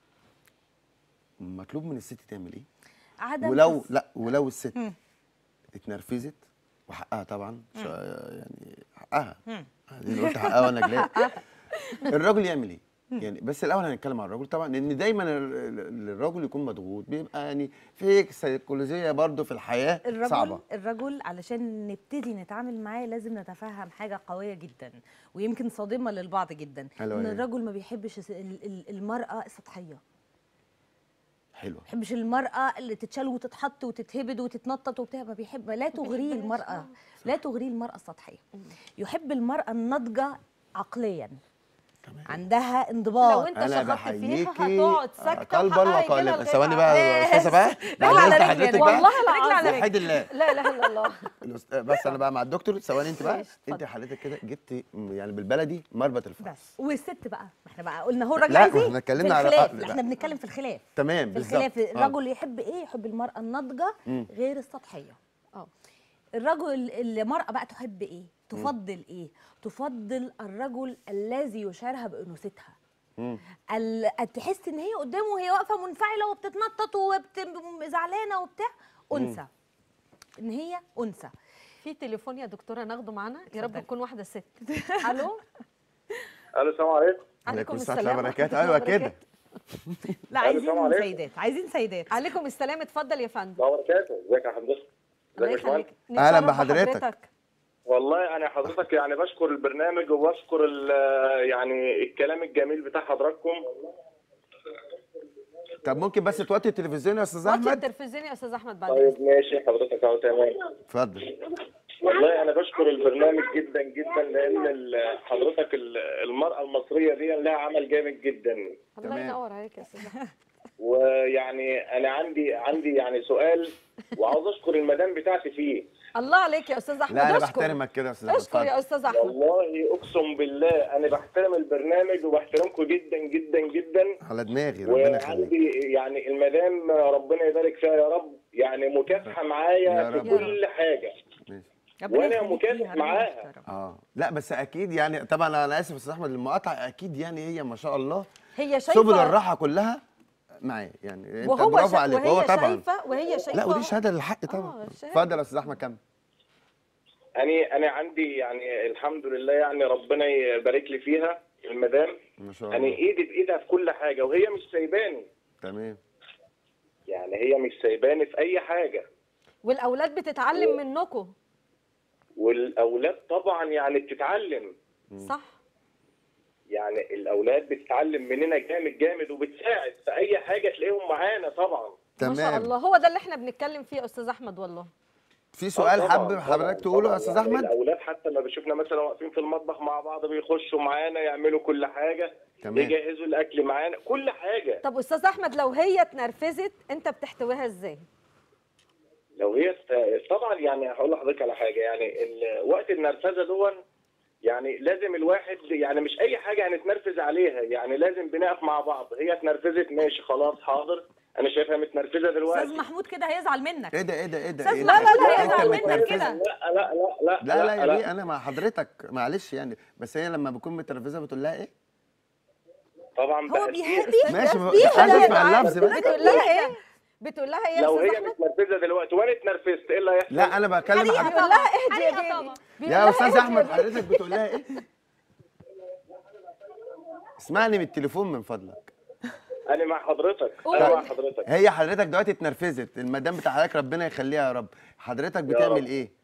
مطلوب من الست تعمل ايه؟ عدم ولو تس- لا ولو الست مم. اتنرفزت وحقها طبعا شا- يعني حقها مم. دي اللي قلت حقها وانا جلاء. الراجل يعمل ايه؟ يعني بس الاول هنتكلم عن الراجل طبعا، لان دايما ال- ال- الراجل يكون مضغوط بيبقى يعني في سيكولوجيه برضه في الحياه الرجل صعبه. الرجل علشان نبتدي نتعامل معاه لازم نتفهم حاجه قويه جدا ويمكن صادمه للبعض جدا، ألا ان وهي؟ الرجل ما بيحبش الس- ال- ال- المراه السطحيه. حلوه. ما بيحبش المراه اللي تتشال وتتحط وتتهبد وتتنطط وبتاع، ما بيحب لا تغريه المراه، لا تغريه المراه السطحيه. يحب المراه الناضجه عقليا، تمام. عندها لو انضباط. انت انا شخطت فيها بحييكي هتقعد ساكته قلبا وحقها يجي لها وقالبا. لغاية ثواني عقلها. بقى يا استاذه بقى رجل على معلش رجل حضرتك يعني. بقى. والله رجل على العظيم. وحيد الله. لا اله الا الله. الأست- بس انا بقى مع الدكتور. ثواني انت بقى، ماشي، انت اتفضل. حضرتك كده جبتي يعني بالبلدي مربط الفرس. بس والست بقى، ما احنا بقى قلنا هو الراجل لا، عايز ما ايه؟ احنا اتكلمنا في على- الخلاف. آه، لا، لا. احنا بنتكلم في الخلاف. تمام في بالظبط. الخلاف آه. الرجل يحب ايه؟ يحب المراه الناضجه مم. غير السطحيه. اه الرجل المراه بقى تحب ايه؟ تفضل ايه؟ تفضل الرجل الذي يشعرها بانوثتها. مم. ال- تحس ان هي قدامه وهي واقفه منفعله وبتتنطط وزعلانه وبتاع، انثى. ان هي انثى. في تليفون يا دكتوره ناخده معانا، يا رب اتفضلي. تكون واحده ست. الو. الو السلام عليكم. عليكم السلام السلام ورحمة ورحمة الله الله وبركاته. وبركاته. لا ألو، السلام عايزين عليكم. سيدات، عايزين سيدات. عليكم السلام، اتفضل يا فندم. الله وبركاته. ازيك يا حضرتك؟ الله ازيك يا باشمهندس؟ يخليك. أهلاً نتشرف بحضرتك. والله انا حضرتك يعني بشكر البرنامج وبشكر ال- يعني الكلام الجميل بتاع حضراتكم. طب ممكن بس توطي التلفزيون يا استاذ وطي احمد؟ التلفزيون يا استاذ احمد بعد طيب إذنك. ماشي حضرتك اهو تمام. اتفضل. والله انا بشكر البرنامج جدا جدا، لان ال- حضرتك ال- المراه المصريه دي لها عمل جامد جدا. الله تمام. ينور عليك يا استاذ احمد. ويعني انا عندي عندي يعني سؤال وعاوز اشكر المدام بتاعتي فيه. الله عليك يا استاذ احمد. لا انا اشكر. بحترمك كده يا استاذ احمد. اشكر يا اتفضل. استاذ احمد. والله اقسم بالله انا بحترم البرنامج وبحترمكم جدا جدا جدا. على دماغي ربنا يخليك. وعندي يعني المدام ربنا يبارك فيها يا رب، يعني مكافحه معايا يا في رب. كل حاجه. ماشي. ربنا وأنا يخليك مكافح ليها، ربنا معاها. يحترم. اه لا بس اكيد يعني طبعا انا اسف يا استاذ احمد للمقاطعه، اكيد يعني هي ما شاء الله هي شايفه سبل الراحه كلها معاه يعني. انت وهو برافو شا... عليك. وهي وهو طبعا شايفه وهي شايفه لا، ودي شهاده للحق آه، طبعا. شهادة. اتفضل يا استاذ احمد كمل. انا انا عندي يعني الحمد لله، يعني ربنا يبارك لي فيها المدام. ما شاء انا الله. ايدي بايدها في كل حاجه، وهي مش سايباني. تمام. يعني هي مش سايباني في اي حاجه. والاولاد بتتعلم منكم. والاولاد طبعا يعني بتتعلم. صح. يعني الاولاد بتتعلم مننا جامد جامد، وبتساعد في اي حاجه تلاقيهم معانا طبعا. ما شاء تمام. الله، هو ده اللي احنا بنتكلم فيه يا استاذ احمد والله. في سؤال آه، حابب طبعاً، حضرتك طبعاً، تقوله يا طبعاً. استاذ يعني احمد؟ الاولاد حتى ما بيشوفنا مثلا واقفين في المطبخ مع بعض بيخشوا معانا يعملوا كل حاجه. تمام. يجهزوا الاكل معانا كل حاجه. طب استاذ احمد، لو هي اتنرفزت انت بتحتويها ازاي؟ لو هي است- طبعا يعني هقول لحضرتك على حاجه، يعني ال- وقت النرفزه دون يعني لازم الواحد يعني مش اي حاجه هنتنرفز عليها، يعني لازم بنقف مع بعض. هي اتنرفزت ماشي خلاص حاضر، انا شايفها متنرفزه دلوقتي. استاذ محمود كده هيزعل منك. ايه ده ايه ده ايه ده؟ أستاذ إيه لا ده؟ لا لا، انت يزعل منك متنرفز؟ كده. لا لا لا لا لا لا يا بيه، انا مع حضرتك معلش يعني، بس هي لما بتكون متنرفزه بتقول لها ايه؟ طبعا هو بقى بيهدي ماشي، ما- بيها مش عايز لا اسمع يا اللفظ بس. بتقول لها ايه؟ بتقول لها ايه يا لو استاذ هي احمد؟ متنرفزه دلوقتي وانا اتنرفزت ايه اللي هيحصل؟ لا انا بكلم حريقة حضرتك. بيقول لها اهدي يا حريقة بيبي. طبعا. بيقول يا لها استاذ اهدي احمد بيبي. حضرتك بتقول لها ايه؟ اسمعني من التليفون من فضلك. انا مع حضرتك، قول. انا مع حضرتك. هي حضرتك دلوقتي اتنرفزت، المدام بتاع حضرتك ربنا يخليها يا رب، حضرتك بتعمل رب. ايه؟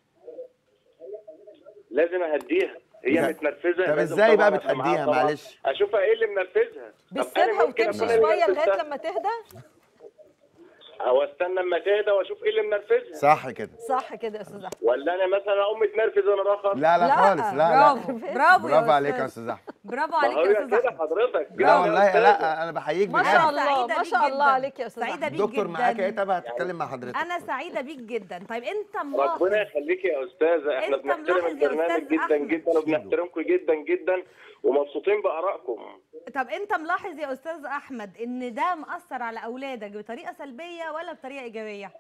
لازم اهديها. هي لا. متنرفزه. طب لازم ازاي طبعاً بقى أبقى معاها بتهديها؟ طبعاً. معلش. اشوفها ايه اللي منرفزها. طب أنا بتسيبها ممكن وتمشي أكون اللي شويه لغايه نرفزتها، لما تهدى. او استنى اما تهدى واشوف ايه اللي منرفزها. صح كده. صح كده يا استاذ احمد. ولا انا مثلا اقوم متنرفز وانا راخر. لا لا لا، خالص، لا لا. برافو برافو يا برافو عليك يا أستاذ. استاذ احمد. برافو ما عليك هو يا استاذ كده احمد. حضرتك. لا كده والله يا لا، أستاذة. انا بحييك ما بجد. شاء أنا الله سعيدة ما بيك شاء الله جداً. عليك يا استاذ سعيدة احمد. بيك الدكتور جداً. معاك ايه؟ طب هتتكلم مع حضرتك. انا سعيده بيك جدا. طيب انت ملاحظ ربنا يخليك يا استاذه، احنا أنت بنحترم ملاحظ يا البرنامج أستاذ جدا أحمد. جدا، وبنحترمكم جدا جدا، ومبسوطين بارائكم. طب انت ملاحظ يا استاذ احمد ان ده مأثر على اولادك بطريقه سلبيه ولا بطريقه ايجابيه؟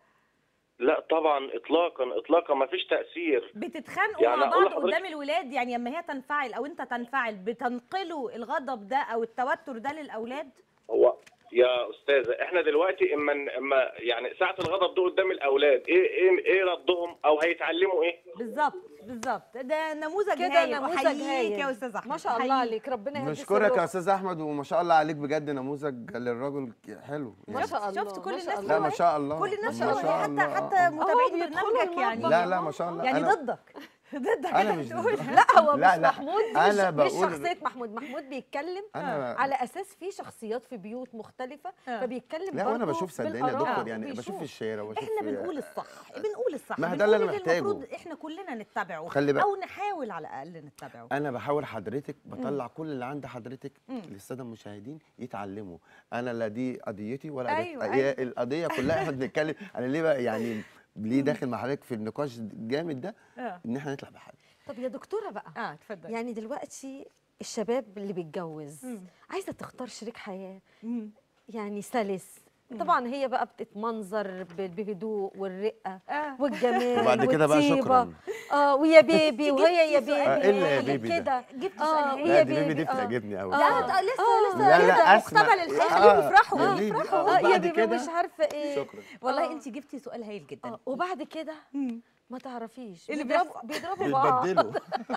لا طبعا اطلاقا اطلاقا ما فيش تاثير. بتتخانقوا يعني مع أقول بعض لحضرتك- قدام الولاد؟ يعني اما هي تنفعل او انت تنفعل بتنقلوا الغضب ده او التوتر ده للاولاد؟ هو يا استاذه احنا دلوقتي اما اما يعني ساعه الغضب ده قدام الاولاد ايه ايه ايه ردهم او هيتعلموا ايه؟ بالظبط بالظبط. ده نموذج كده هايل. نموذج أحييك هايل يا استاذ احمد. ما شاء الله أحييك. عليك، ربنا يهدي نشكرك يا سركم. استاذ احمد، وما شاء الله عليك بجد نموذج للرجل حلو ما يعني. شاء الله شفت كل ما الناس شاء اللي لا الله. ما شاء الله. كل الناس ما اللي شاء حتى الله. حتى آه. متابعين بيدخلوا برنامجك يعني المطبخ. لا لا ما شاء الله. يعني أنا- ضدك ضدك انا مش بتقول. ضد- لا هو لا، مش لا. محمود، أنا مش, مش بقول- شخصيه محمود. محمود بيتكلم أنا- على اساس في شخصيات في بيوت مختلفه آه. فبيتكلم لا وانا برضه بشوف صدقني يا بالآراء دكتور، يعني وبيشوف. بشوف في الشارع وبشوف احنا بنقول الصح بنقول الصح ما ده اللي أنا بنقول محتاجه. المفروض احنا كلنا نتبعه خلي بالك. او نحاول على الاقل نتبعه. انا بحاول حضرتك بطلع كل اللي عند حضرتك للساده المشاهدين يتعلموا. انا لا دي قضيتي ولا قضيتك. أيوة، هي أيوة. القضيه كلها احنا بنتكلم. انا ليه بقى يعني ليه داخل مع حضرتك في النقاش الجامد ده؟ آه. ان احنا نطلع بحل. طب يا دكتوره بقى، اه اتفضل. يعني دلوقتي الشباب اللي بيتجوز عايزه تختار شريك حياه مم. يعني سلس. طبعا هي بقى بتتمنظر ب- بهدوء والرقه آه. والجمال وبعد كده بقى والطيبة. شكراً. اه ويا بيبي وهي يا جبتي سؤال بيبي آه، إلا يا بيبي ده. كده جبت اه سؤال ويا لا دي بيبي بيبي دي آه. بتعجبني قوي. لا ده لسه آه. لسه لا لا كده اسمع. مقتبل الحياه. آه، خليهم يفرحوا يا بيبي. يفرحوا. آه، اه يا وبعد بيبي كده مش عارفه ايه. شكرا. والله آه. انت جبتي سؤال هايل جدا. اه وبعد كده مم. ما تعرفيش اللي بيضربوا بيضربوا بعض. بيتبدلوا.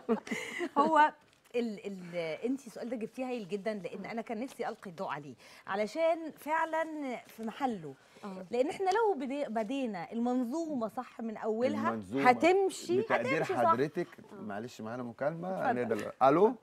هو ال ال انت السؤال ده جبتيه هايل جدا، لان انا كان نفسي القي الضوء عليه علشان فعلا في محله. آه. لان احنا لو بدي- بدينا المنظومه صح من اولها المنظومة هتمشي بتقدير هتمشي صح. حضرتك. معلش معانا مكالمه هنقدر. الو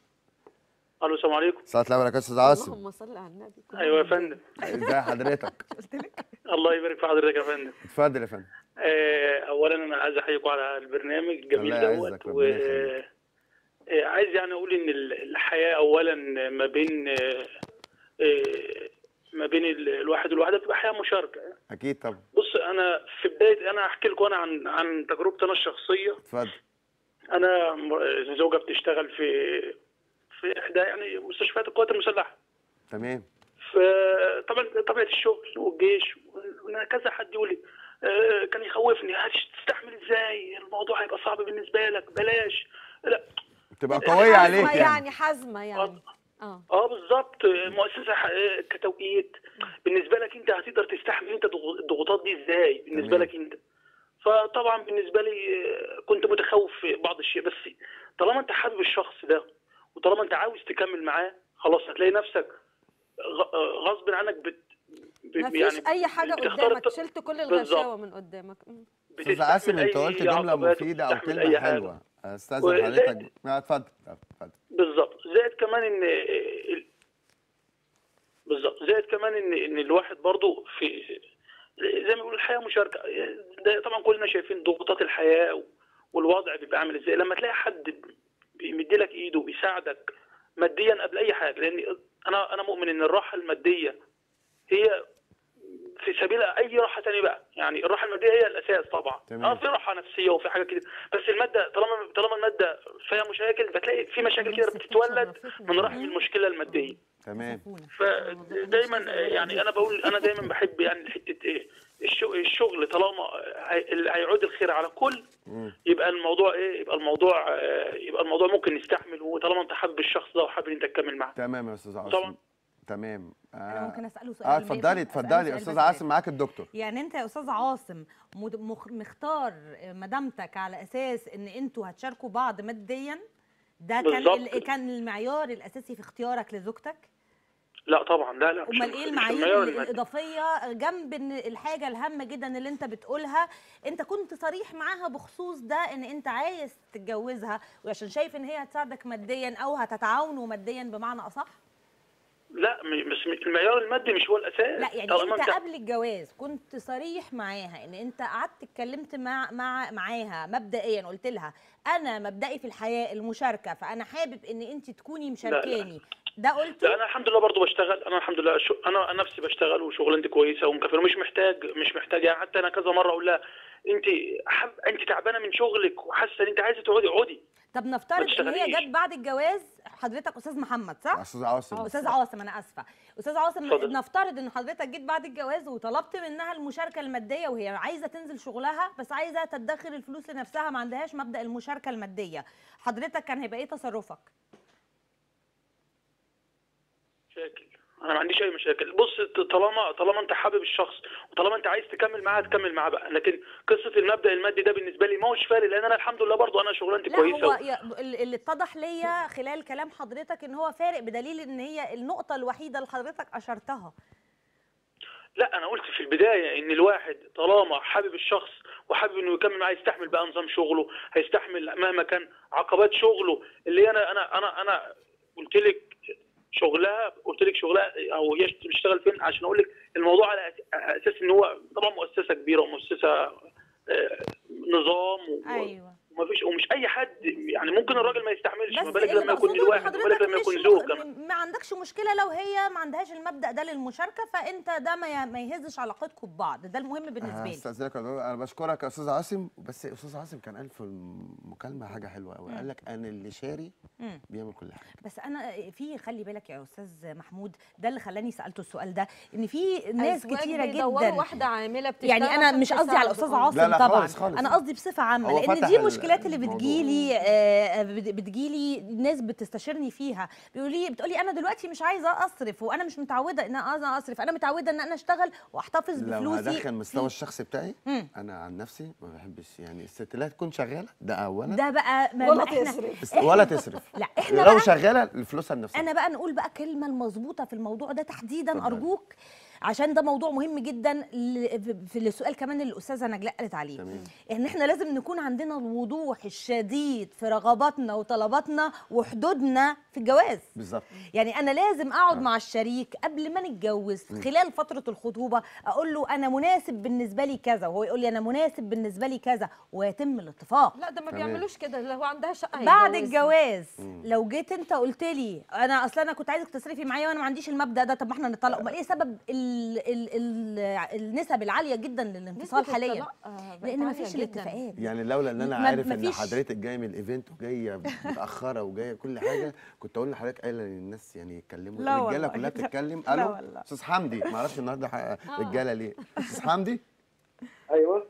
الو السلام عليكم. السلام عليكم وبركاته استاذ عاصم. اللهم صل على النبي. ايوه يا فندم. ازي حضرتك؟ الله يبارك في حضرتك يا فندم. اتفضل يا فندم. آه، اولا انا عايز احييكم على البرنامج الجميل الله دوت يعزك، ربنا يخليك. آه، عايز يعني اقول ان ال- الحياه اولا ما بين آه، آه، ما بين ال- الواحد والواحده بتبقى حياه مشاركه. اكيد طبعا. بص انا في بدايه انا احكي لكم انا عن عن تجربتي انا الشخصيه. اتفضل. انا م- زوجه بتشتغل في في احدى يعني مستشفيات القوات المسلحه. تمام. فطبعا طبيعه الشغل والجيش وإن كذا حد يقول لي آه، كان يخوفني هتستحمل ازاي؟ الموضوع هيبقى صعب بالنسبه لك، بلاش. لا تبقى قويه عليك حزمة يعني. يعني حزمه يعني. آه، اه اه بالظبط. مؤسسه ح- كتوقيت بالنسبه لك انت هتقدر تستحمل انت ضغ- الضغوطات دي ازاي بالنسبه تمام. لك انت. فطبعا بالنسبه لي آه، كنت متخوف في بعض الشيء، بس طالما انت حابب الشخص ده وطالما انت عاوز تكمل معاه خلاص هتلاقي نفسك غ- آه، غصب عنك بت ب- مفيش اي حاجه بتختار قدامك، الط- شلت كل بالظبط. الغشاوه من قدامك. مم. استاذ عاصم، بتستحمل انت قلت اي جمله عقبات مفيده او وبتستحمل كلمه اي حاجه. حلوه، استاذن وزائد- حضرتك. لا، اتفضل اتفضل. بالظبط. زائد كمان ان ال- بالظبط زائد كمان ان ان الواحد برضو في زي ما بيقول الحياه مشاركه. ده طبعا كلنا شايفين ضغوطات الحياه والوضع بيبقى عامل ازاي لما تلاقي حد بيمد لك ايده وبيساعدك ماديا قبل اي حاجه. لان انا انا مؤمن ان الراحه الماديه هي في سبيل اي راحه ثانيه بقى. يعني الراحه الماديه هي الاساس طبعا. تمام. اه في راحه نفسيه وفي حاجات كده، بس الماده طالما طالما الماده فيها مشاكل بتلاقي في مشاكل كده بتتولد من رحم المشكله الماديه. تمام. فدايما يعني انا بقول انا دايما بحب يعني حته ايه الشغل, الشغل طالما هي- اللي هيعود الخير على الكل مم. يبقى الموضوع ايه يبقى الموضوع آه، يبقى الموضوع ممكن نستحمل، وطالما انت حابب الشخص ده وحابب انت تكمل معاه. تمام يا استاذ عاصم. طبعا. تمام. انا ممكن اساله سؤال؟ اه ماشي؟ اتفضلي أسأله اتفضلي سؤال يا استاذ بس عاصم، سؤال. معاك الدكتور. يعني انت يا استاذ عاصم مد- مخ- مختار مدامتك على اساس ان انتوا هتشاركوا بعض ماديا؟ ده كان بالظبط. ال- كان المعيار الاساسي في اختيارك لزوجتك؟ لا طبعا لا لا مش امال مش ايه المعيار المعايير المادي. الاضافيه جنب ان الحاجه الهامه جدا اللي انت بتقولها؟ انت كنت صريح معاها بخصوص ده ان انت عايز تتجوزها وعشان شايف ان هي هتساعدك ماديا او هتتعاونوا ماديا بمعنى اصح؟ لا م- بس المعيار المادي مش هو الاساس. لا يعني طالما انت قبل الجواز كنت صريح معاها ان انت قعدت اتكلمت مع مع معاها مبدئيا، قلت لها انا مبدئي في الحياه المشاركه، فانا حابب ان انت تكوني مشاركاني، ده قلته؟ لا انا الحمد لله برضو بشتغل. انا الحمد لله شو انا أنا نفسي بشتغل وشغلانتي كويسه ومكفيه، مش محتاج مش محتاج يعني. حتى انا كذا مره اقول لها انت حب انت تعبانه من شغلك وحاسه ان انت عايزه تقعدي اقعدي. طب نفترض ان هي تشتغليش. جت بعد الجواز، حضرتك استاذ محمد صح؟ استاذ عاصم. استاذ عاصم انا اسفه. استاذ عاصم، اتفضل. نفترض ان حضرتك جيت بعد الجواز وطلبت منها المشاركه الماديه وهي عايزه تنزل شغلها بس عايزه تدخر الفلوس لنفسها، ما عندهاش مبدا المشاركه الماديه، حضرتك كان هيبقى ايه تصرفك؟ مشاكل. انا ما عنديش اي مشاكل. بص طالما طالما انت حابب الشخص وطالما انت عايز تكمل معاه تكمل معاه بقى. لكن قصه المبدا المادي ده بالنسبه لي ما هوش فارق، لان انا الحمد لله برضو انا شغلانتي لا كويسه. هو يا- اللي اتضح ليا خلال كلام حضرتك ان هو فارق، بدليل ان هي النقطه الوحيده اللي حضرتك اشرتها. لا انا قلت في البدايه ان الواحد طالما حابب الشخص وحابب انه يكمل معاه يستحمل بقى نظام شغله، هيستحمل مهما كان عقبات شغله اللي انا انا انا انا قلت لك شغلها قلت لك شغلها او هي بتشتغل فين عشان اقول لك الموضوع على اساس ان هو طبعا مؤسسه كبيره ومؤسسه آه، نظام و- ايوه ومفيش ومش اي حد يعني ممكن الراجل ما يستحملش، ما بس بالك اللي لما يكون مقصوده ان الواحد ما بالك حضرتك لما مش يكون زوج كمان. مخ... ما عندكش مشكله لو هي ما عندهاش المبدا ده للمشاركه، فانت ده ما ي- ما يهزش علاقتكم ببعض، ده المهم بالنسبه لي. استاذنك يا دكتور، انا بشكرك يا استاذ عاصم. بس استاذ عاصم كان قال في المكالمه حاجه حلوه قوي، قال لك انا اللي شاري مم. بيعمل كل حاجه. بس انا في خلي بالك يا استاذ محمود، ده اللي خلاني سالته السؤال ده، ان في ناس أزواج كتيره بيدوروا جدا واحده عامله بتشتغل يعني انا عشان مش قصدي على تساعده. استاذ آه. عاصم لا لا طبعا، خالص خالص. انا قصدي بصفه عامه، هو لان فتح دي ال- مشكلات اللي الموضوع. بتجيلي آه، بت- بتجيلي ناس بتستشيرني فيها، بيقول لي بتقولي انا دلوقتي مش عايزه اصرف وانا مش متعوده ان انا اصرف، انا متعوده ان انا اشتغل واحتفظ لو بفلوسي. هدخل مستوى في- الشخص بتاعي، مم. انا عن نفسي ما بحبش يعني الست لا تكون شغاله، ده اولا، ده بقى ما ولا ما احنا تصرف. بس- ولا تصرف. لا احنا لو بقى شغاله الفلوس لنفسها. انا بقى نقول بقى كلمه المظبوطه في الموضوع ده تحديدا اتفضل. ارجوك، عشان ده موضوع مهم جدا ل- في السؤال كمان اللي الاستاذه نجلاء قالت عليه، تمام. ان احنا لازم نكون عندنا الوضوح الشديد في رغباتنا وطلباتنا وحدودنا في الجواز. بالظبط. يعني انا لازم اقعد آه. مع الشريك قبل ما نتجوز خلال فتره الخطوبه، اقول له انا مناسب بالنسبه لي كذا وهو يقول لي انا مناسب بالنسبه لي كذا، ويتم الاتفاق. لا ده ما تمام. بيعملوش كده، لو عندها شقه بعد هيتجوزها. الجواز لو جيت انت قلت لي انا اصلا انا كنت عايزك تصرفي معايا وانا ما عنديش المبدا ده، طب ما احنا نطلق. امال ايه سبب ال ال ال النسب العاليه جدا للانفصال نسبة حاليا؟ الطلاق، آه، بقت لان ما عالية فيش جداً. الاتفاقات. يعني لولا ان انا ما- عارف ان مفيش- حضرتك جايه من الايفنت وجايه متاخره وجايه كل حاجه، كنت اقول لحضرتك قايله للناس يعني يتكلموا، لا الرجاله والله. كلها بتتكلم. لا الو والله. استاذ حمدي، ما اعرفش النهارده ح- رجاله ليه. استاذ حمدي، ايوه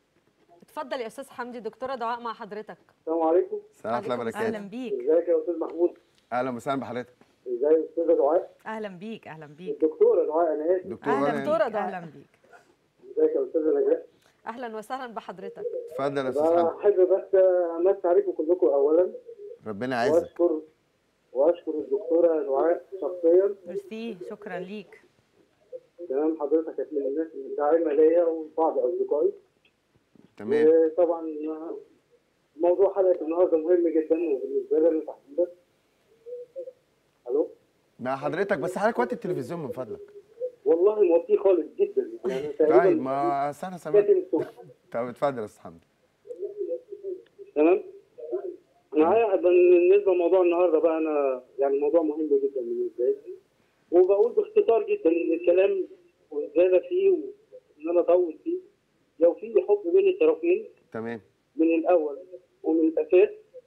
اتفضل يا استاذ حمدي، دكتوره دعاء مع حضرتك. السلام عليكم. السلام عليكم اهلا وبركاته. بيك. ازيك يا استاذ محمود؟ اهلا وسهلا بحضرتك. ازاي يا استاذه دعاء؟ اهلا بيك اهلا بيك. الدكتوره دعاء انا اسف. دكتور اهلا رنا. دكتورة بيك دعاء. اهلا بيك. ازيك يا استاذه نجاة؟ اهلا وسهلا بحضرتك. اتفضل يا استاذ حمد. بحب بس امسي عليكم كلكم اولا ربنا يعزك. واشكر واشكر الدكتوره دعاء شخصيا. ميرسي شكرا ليك. تمام، حضرتك كانت من الناس الداعمه ليا وبعض اصدقائي. تمام. وطبعا موضوع حلقه النهارده مهم جدا وبالنسبه لي انا تحديدا. الو. مع حضرتك بس حضرتك وقت التلفزيون من فضلك. والله موطيه خالص جدا يعني تقريبا. طيب ما أصل انا سامع. كاتم الصوت. طب اتفضل يا استاذ حمد. تمام. انا عايز بالنسبه لموضوع النهارده بقى، انا يعني موضوع مهم جدا بالنسبه لي، وبقول باختصار جدا ان الكلام والزياده فيه وان انا اطول فيه، لو في حب بين الطرفين تمام. من الاول ومن الاساس،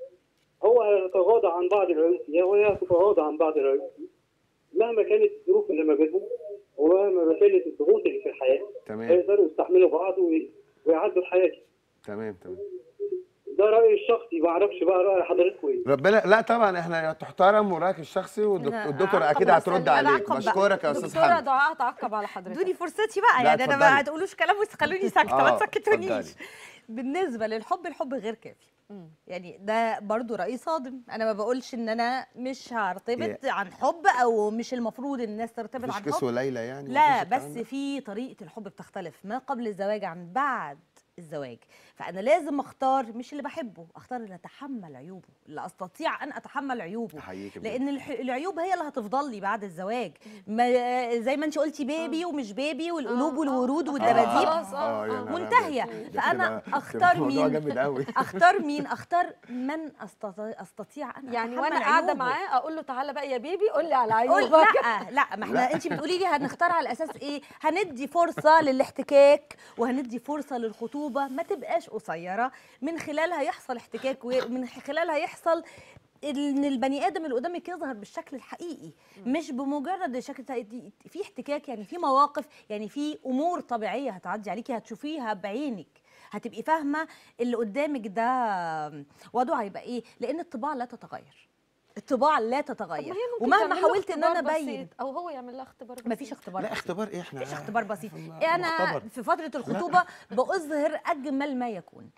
هو هيتغاضى عن بعض العيوب فيها وهي هتتغاضى عن بعض العيوب فيه، مهما كانت الظروف اللي ما بينهم ومهما كانت الضغوط اللي في الحياه. تمام. هيقدروا يستحملوا بعض وي- ويعدوا الحياه دي. تمام تمام. ده رايي الشخصي، ما اعرفش بقى راي حضرتكم ايه. ربنا لا طبعا احنا تحترم ورايك الشخصي والدك- والدكتور أعقب اكيد بس هترد أنا عليك. أعقب بقى. بشكرك يا استاذ دكتورة حمد. دعاء هتعقب على حضرتك. ادوني فرصتي بقى، لا، يعني انا اتفضلي. ما هتقولوش كلام بس خلوني ساكته آه، ما تسكتونيش. اتفضلي. بالنسبه للحب، الحب غير كافي. مم. يعني ده برضو رأي صادم. انا ما بقولش ان انا مش هرتبط Yeah. عن حب او مش المفروض الناس ترتبط مفيش عن كيس حب. وليلى يعني؟ لا مفيش الكلام بس ده؟ في طريقة الحب بتختلف ما قبل الزواج عن بعد الزواج. فأنا لازم أختار مش اللي بحبه، أختار اللي أتحمل عيوبه، اللي أستطيع أن أتحمل عيوبه. أحييك بجد. لأن الح- العيوب هي اللي هتفضل لي بعد الزواج. ما زي ما أنت قلتي بيبي ومش بيبي والقلوب آه، والورود آه، والدباديب خلاص، آه، يا آه. نهار منتهية. أبيض. ده فأنا كده- أختار كده الموضوع مين؟ جامد قوي. أختار مين؟ أختار من أستطيع, أستطيع أن يعني أتحمل وانا قاعده عيوبه. معاه اقول له تعالى بقى يا بيبي قول لي على قول عيوبك. لا لا، ما احنا انت بتقولي لي هنختار على اساس ايه؟ هندي فرصه للاحتكاك وهندي فرصه للخطوبه ما تبقاش قصيره، من خلالها يحصل احتكاك ومن خلالها يحصل ان البني ادم اللي قدامك يظهر بالشكل الحقيقي، مش بمجرد شكل في احتكاك. يعني في مواقف، يعني في امور طبيعيه هتعدي عليكي هتشوفيها بعينك، هتبقي فاهمه اللي قدامك ده وضعه هيبقى ايه، لان الطباع لا تتغير. الطباع لا طب ما تتغير هي ممكن ومهما تعمل له حاولت ان انا اختبار ابين بسيط، او هو يعمل لها اختبار بسيط. مفيش اختبار لا بسيط. اختبار ايه احنا؟ مفيش اختبار بسيط. ما- انا مختبر. في فتره الخطوبه باظهر اجمل ما يكون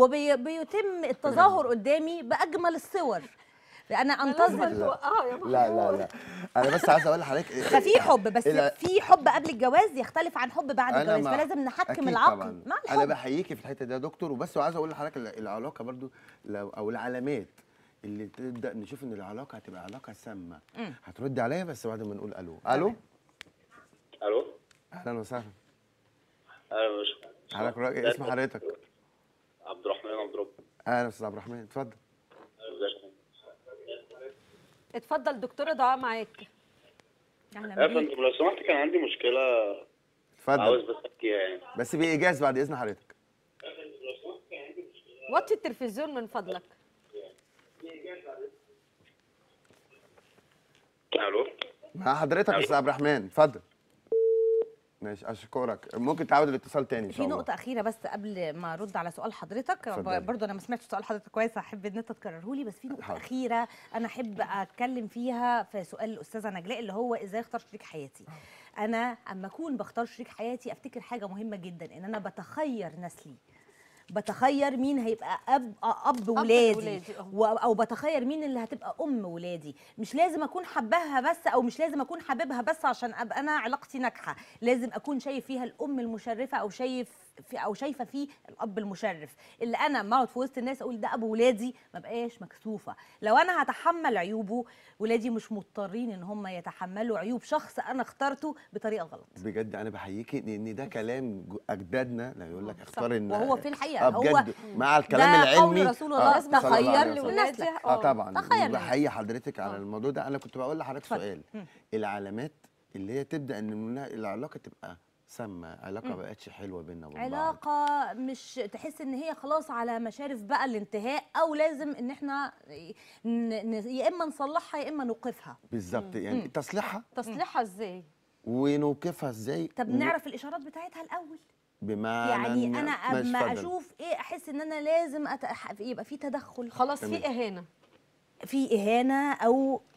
وبيتم التظاهر قدامي باجمل الصور. انا لازم انتظر. توقعها يا محمود. لا لا لا انا بس عايز اقول لحضرتك ففي حب، بس الع- في حب قبل الجواز يختلف عن حب بعد أنا الجواز، مع- فلازم نحكم أكيد العقل طبعاً. مع انا الحب. بحييكي في الحته دي يا دكتور، وبس وعايز اقول لحضرتك ال- العلاقه برضو لو او العلامات اللي تبدا نشوف ان العلاقه هتبقى علاقه سامه. مم. هتردي عليا بس بعد ما نقول الو. الو. الو. اهلا وسهلا. اهلا يا باشا. حضرتك رأي- اسم حضرتك؟ عبد الرحمن عبد الرب. اهلا استاذ عبد الرحمن، اتفضل. اتفضل دكتوره دعاء معاك. اهلا يا بيك. فندم لو سمحت كان عندي مشكله عاوز اتفضل بس احكيها يعني. بس بايجاز بعد اذن حضرتك. وطي التلفزيون من فضلك. الو. مع حضرتك يا استاذ عبد الرحمن، اتفضل. ماشي اشكرك، ممكن تعود الاتصال تاني ان شاء في الله. نقطة أخيرة بس قبل ما أرد على سؤال حضرتك، اتفضلي. برضو أنا ما سمعتش سؤال حضرتك كويس، هحب إن أنت تكرره لي، بس في نقطة حاضر. أخيرة أنا أحب أتكلم فيها في سؤال الأستاذة نجلاء اللي هو إزاي أختار شريك حياتي. أنا أما أكون بختار شريك حياتي أفتكر حاجة مهمة جدا، إن أنا بتخير نسلي، بتخير مين هيبقى اب اب ولادي ولادي، اه. و- او بتخير مين اللي هتبقى ام ولادي. مش لازم اكون حباها بس او مش لازم اكون حبيبها بس عشان ابقى انا علاقتي ناجحه، لازم اكون شايف فيها الام المشرفه او شايف في او شايفه فيه الاب المشرف اللي انا ما اقعد في وسط الناس اقول ده ابو ولادي ما بقاش مكسوفه. لو انا هتحمل عيوبه، ولادي مش مضطرين ان هم يتحملوا عيوب شخص انا اخترته بطريقه غلط. بجد انا بحييكي ان ده كلام جو- اجدادنا لا يقول لك اختار ان وهو في الحقيقه اه هو بجد مع الكلام ده العلمي. قول رسول الله، لازم صلى الله اخير عليه وسلم. لولادي. اه طبعا تخيل بحيي حضرتك على آه. الموضوع ده. انا كنت بقول لحضرتك اتفضل. سؤال، مم. العلامات اللي هي تبدا ان منها العلاقه تبقى سامه، علاقه ما بقتش حلوه بيننا وبين بعض. علاقة مش تحس ان هي خلاص على مشارف بقى الانتهاء، او لازم ان احنا ن- ن- يا اما نصلحها يا اما نوقفها. بالظبط، يعني مم. تصليحها تصليحها ازاي؟ ونوقفها ازاي. طب و- نعرف الاشارات بتاعتها الاول. بمعنى يعني إن- انا ماشي، اما اتفضل. اشوف ايه احس ان انا لازم أت... يبقى في تدخل، خلاص تمام. في اهانه. في اهانة او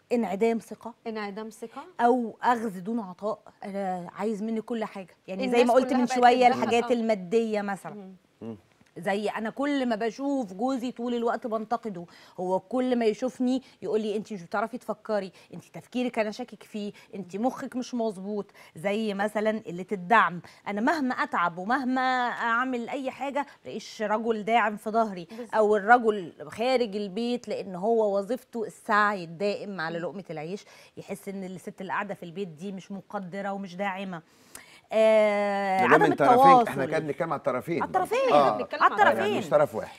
انعدام ثقه، انعدام ثقه، او اخذ دون عطاء. انا عايز مني كل حاجه، يعني زي الناس ما قلت كلها من بقت شويه تتدخل. الحاجات آه. الماديه مثلا. زي انا كل ما بشوف جوزي طول الوقت بنتقده، هو كل ما يشوفني يقول لي انت مش بتعرفي تفكري، انت تفكيرك انا شاكك فيه، انت مخك مش مظبوط. زي مثلا قله الدعم، انا مهما اتعب ومهما اعمل اي حاجه ملاقيش رجل داعم في ظهري، او الرجل خارج البيت لان هو وظيفته السعي الدائم على لقمه العيش، يحس ان الست اللي قاعده في البيت دي مش مقدره ومش داعمه. آه ده عدم من طرفين، التواصل. احنا كنا بنتكلم على الطرفين. على الطرفين، اه بنتكلم على على الطرفين. يعني مش طرف واحد.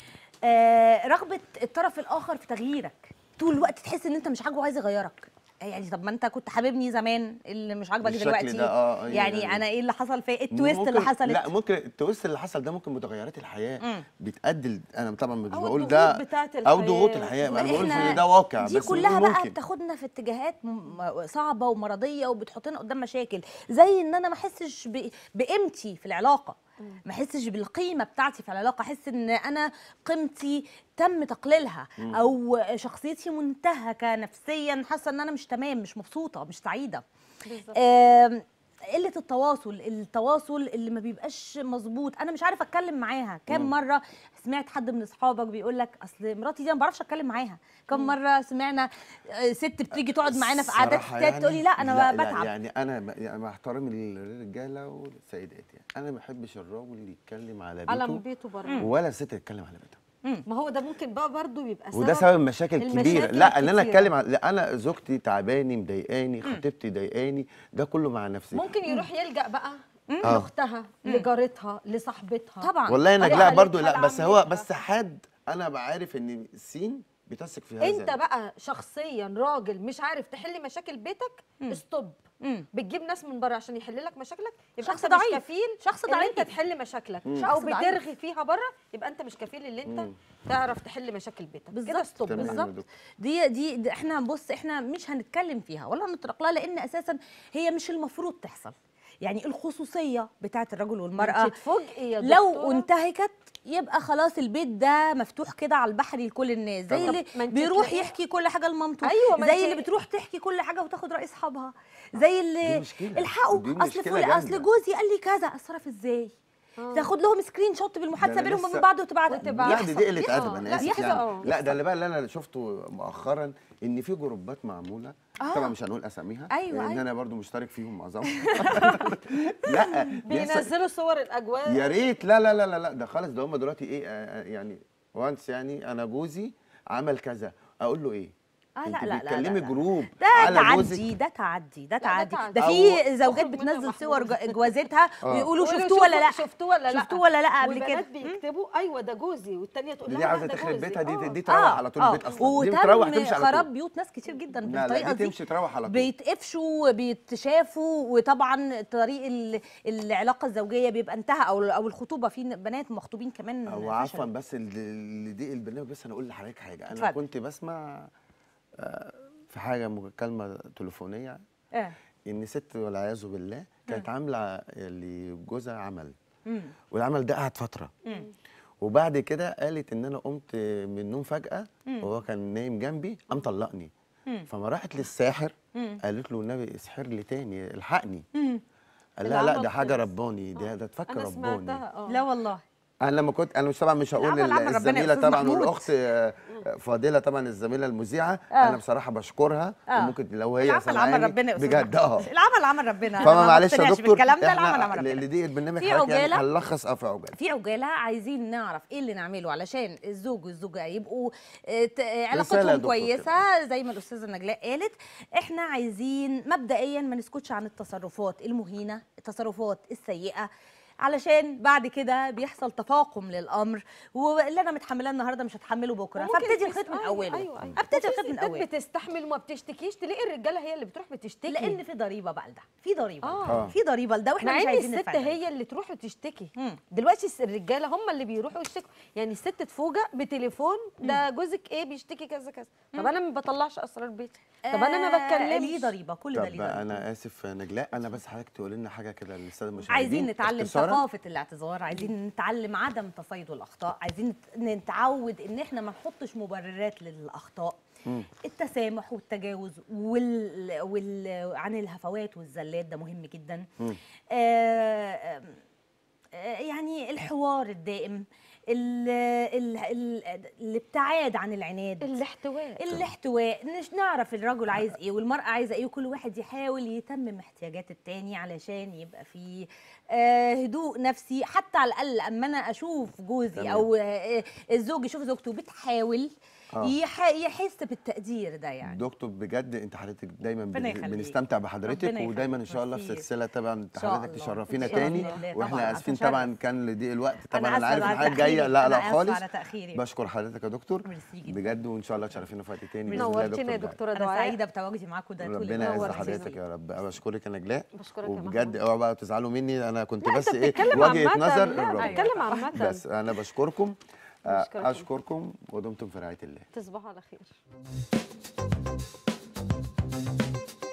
آه رغبه الطرف الاخر في تغييرك، طول الوقت تحس ان انت مش عاجبه وعايز يغيرك. يعني طب ما انت كنت حاببني زمان، اللي مش عاجبك بالشكل دلوقتي ده، آه، يعني, يعني انا ايه اللي حصل فيا؟ التويست اللي ممكن- حصلت. لا ممكن التويست اللي حصل ده ممكن متغيرات الحياه مم. بتأدي ل- انا طبعا مش أو بقول الضغوط ده بتاعت او الحياة. ضغوط الحياه، انا بقول إحنا ان ده واقع، دي بس كلها بنقول بقى ممكن. بتاخدنا في اتجاهات م- صعبه ومرضيه وبتحطنا قدام مشاكل، زي ان انا ما احسش ب- بقيمتي في العلاقه، ما احسش بالقيمه بتاعتي في العلاقه، احس ان انا قيمتي تم تقليلها، او شخصيتي منتهكه نفسيا، حاسه ان انا مش تمام، مش مبسوطه، مش سعيده. بالظبط. آم، قله التواصل، التواصل اللي ما بيبقاش مظبوط، انا مش عارفه اتكلم معاها. كم مره سمعت حد من اصحابك بيقول لك اصل مراتي دي ما بعرفش اتكلم معاها؟ كم مره سمعنا آه، ست بتيجي تقعد معانا في قعدات الصراحة ستات تقول لي لا انا لا بتعب. لا يعني انا ب- يعني مع احترامي للرجاله والسيدات، يعني انا ما بحبش الراجل اللي يتكلم على بيته على بيته بره. ولا الست تتكلم على بيتها، ما هو ده ممكن بقى برضه يبقى سبب وده سبب مشاكل كبيره. المشاكل لا ان انا الكتيرة. اتكلم على، لا انا زوجتي تعباني مضايقاني، خطيبتي ضايقاني، ده كله مع نفسي. ممكن يروح يلجأ بقى آه. لاختها، لجارتها، لصاحبتها. طبعا. والله انا طريقة لا برضو لا، لبسها، بس هو لعمتها. بس حد انا بعرف ان السين بتثق في هذا. انت بقى شخصيا راجل مش عارف تحل مشاكل بيتك، استوب. مم. بتجيب ناس من بره عشان يحل لك مشاكلك، يبقى شخص انت مش ضعيف. كفيل شخص ان ضعيف. انت تحل مشاكلك، شخص او ضعيف. بترغي فيها بره، يبقى انت مش كفيل ان انت تعرف تحل مشاكل بيتك. كده بالظبط ستوب. تمام. بالظبط. دي, دي دي احنا بص احنا مش هنتكلم فيها ولا هنطرق لها، لان اساسا هي مش المفروض تحصل. يعني الخصوصيه بتاعت الرجل والمراه انت تفوجئي يا لو دكتورة. انتهكت يبقى خلاص البيت ده مفتوح كده على البحر لكل الناس، زي طبعا. اللي ما انت بيروح تلاقي- يحكي كل حاجه لمامته، أيوة، ما زي انت- اللي بتروح تحكي كل حاجه وتاخد راي اصحابها، زي اللي دي مشكلة. الحقوا دي اصل مشكلة فل... جامدة. اصل جوزي قال لي كذا، اتصرف ازاي؟ تاخد لهم سكرين شوت بالمحادثه ده أنا بينهم لسه- وبين بعض وتبعت. وتبعت. لا دي دي قله بيحصل. ادب، اه، انا لا، اسف بيحصل. يعني. اه، لا ده اللي بقى اللي انا شفته مؤخرا ان في جروبات معموله، آه. طبعا مش هنقول اساميها أيوة، لان أيوة. انا برضو مشترك فيهم معظمهم. لا بيحصل- بينزلوا صور الاجواء. يا ريت. لا لا لا لا لا ده خالص، ده هم دلوقتي ايه آه، يعني وانس، يعني انا جوزي عمل كذا، اقول له ايه؟ آه، انت لا، لا، لا، بتكلمي لا، لا. جروب ده على جوزك. تعدي، ده تعدي، ده ده تعدي، تعدي. ده أو- في زوجات اخرج منها بتنزل محمود. صور جو- جوازتها آه. ويقولوا ويقولوا شفتوه ولا لا؟ شفتوه ولا لا؟ شفتوه ولا لا قبل وبنات كده؟ بيكتبوا ايوه ده جوزي، والتانيه تقول دي لها عاوزه لا، ده تخرب جوزي. بيتها، دي آه. دي تروح على طول البيت اصلا، دي بتروح تمشي وتم على خراب طول. بيوت ناس كتير جدا لا لا بالطريقه دي دي، تمشي تروح على طول. بيتقفشوا بيتشافوا، وطبعا طريق ال- العلاقه الزوجيه بيبقى انتهى، او او الخطوبه، في بنات مخطوبين كمان هو فشلوا. عفوا بس اللي ضيق البرنامج، بس انا اقول لحضرتك حاجه. انا اتفضل. كنت بسمع آه، في حاجه مكالمه تليفونيه اه ان ست والعياذ بالله كانت عامله لجوزها عمل، مم. والعمل ده قعد فتره، مم. وبعد كده قالت ان انا قمت من النوم فجاه وهو كان نايم جنبي قام طلقني، مم. فما راحت للساحر مم. قالت له النبي اسحر لي تاني الحقني، مم. قال لها لا العمل ده حاجه خلص. رباني، ده ده تفكر انا رباني. سمعتها. اه لا والله. انا لما كنت انا مش طبعا مش هقول العمل عمل ربنا يا الزميله أستاذ طبعا محمود. والاخت آه، فاضله طبعا الزميله المذيعه، آه. انا بصراحه بشكرها، آه. وممكن لو هي العمل سمعاني عمل ربنا يا أستاذ بجد محمود. اه. العمل عمل ربنا. أنا فما ما معلش يا بقتنعش دكتور، بالكلام ده، العمل عمل احنا ربنا. اللي دي البرنامج في حضرتك يعني عجالة. هنلخص اه في عجاله. في عجاله عايزين نعرف ايه اللي نعمله علشان الزوج والزوجه يبقوا آه، ت- آه، رسالة يا علاقتهم دكتور كويسه زي ما الاستاذه نجلاء قالت. احنا عايزين مبدئيا ما نسكتش عن التصرفات المهينه، التصرفات السيئه، علشان بعد كده بيحصل تفاقم للامر، واللي انا متحملاه النهارده مش هتحمله بكره، وممكن فابتدي تس- الخيط من أيوة، اوله. أيوة، أيوة. ابتدي وفي الخيط من ستات اوله، بتستحمل وما بتشتكيش، تلاقي الرجاله هي اللي بتروح بتشتكي. لان في ضريبه بقى لده، في ضريبه آه. آه. في ضريبه لده، واحنا مع مش ان عايزين الست ندفع الضريبة. هي اللي تروح وتشتكي. مم. دلوقتي الس- الرجاله هم اللي بيروحوا يشتكوا، يعني الست تفوجئ بتليفون ده جوزك ايه بيشتكي كذا كذا، طب انا ما بطلعش اسرار بيتي، طب انا ما آه، بتكلمش. ليه ضريبه، كل ده طب ليه ضريبه. انا اسف نجلاء، انا بس حضرتك تقول لنا حاجه كده للساده المشاهدين عايزين نتعلم اختصارا ثقافه الاعتذار، عايزين نتعلم عدم تصيد الاخطاء، عايزين نتعود ان احنا ما نحطش مبررات للاخطاء. مم. التسامح والتجاوز وال... وال... عن الهفوات والزلات ده مهم جدا. آه... آه... يعني الحوار الدائم، ال ال ال الابتعاد عن العناد، الاحتواء الاحتواء مش نعرف الرجل عايز ايه والمرأة عايزة ايه، وكل واحد يحاول يتمم احتياجات التاني علشان يبقى فيه آه هدوء نفسي. حتى على الأقل أما أنا أشوف جوزي تمام. أو آه الزوج يشوف زوجته بتحاول آه. يح يحس بالتقدير ده. يعني دكتور بجد انت حضرتك دايما بنستمتع بحضرتك، ودايما ان شاء الله في سلسله طبعا حضرتك تشرفينا تاني، واحنا اسفين طبعا كان لضيق الوقت طبعا، انا عارف الحاجه الجايه. لا لا خالص، بشكر حضرتك يا دكتور بجد، وان شاء الله تشرفينا في وقت تاني. نورتينا يا دكتوره دعاء، انا سعيده بتواجدي معاكم ده. ربنا يعز حضرتك يا رب. بشكرك يا نجلاء، بشكرك وبجد اوعوا بقى تزعلوا مني، انا كنت بس ايه وجهه نظر الراجل، بتكلم عامه بس انا بشكركم. أشكركم ودمتم في رعاية الله. تصبحوا على خير.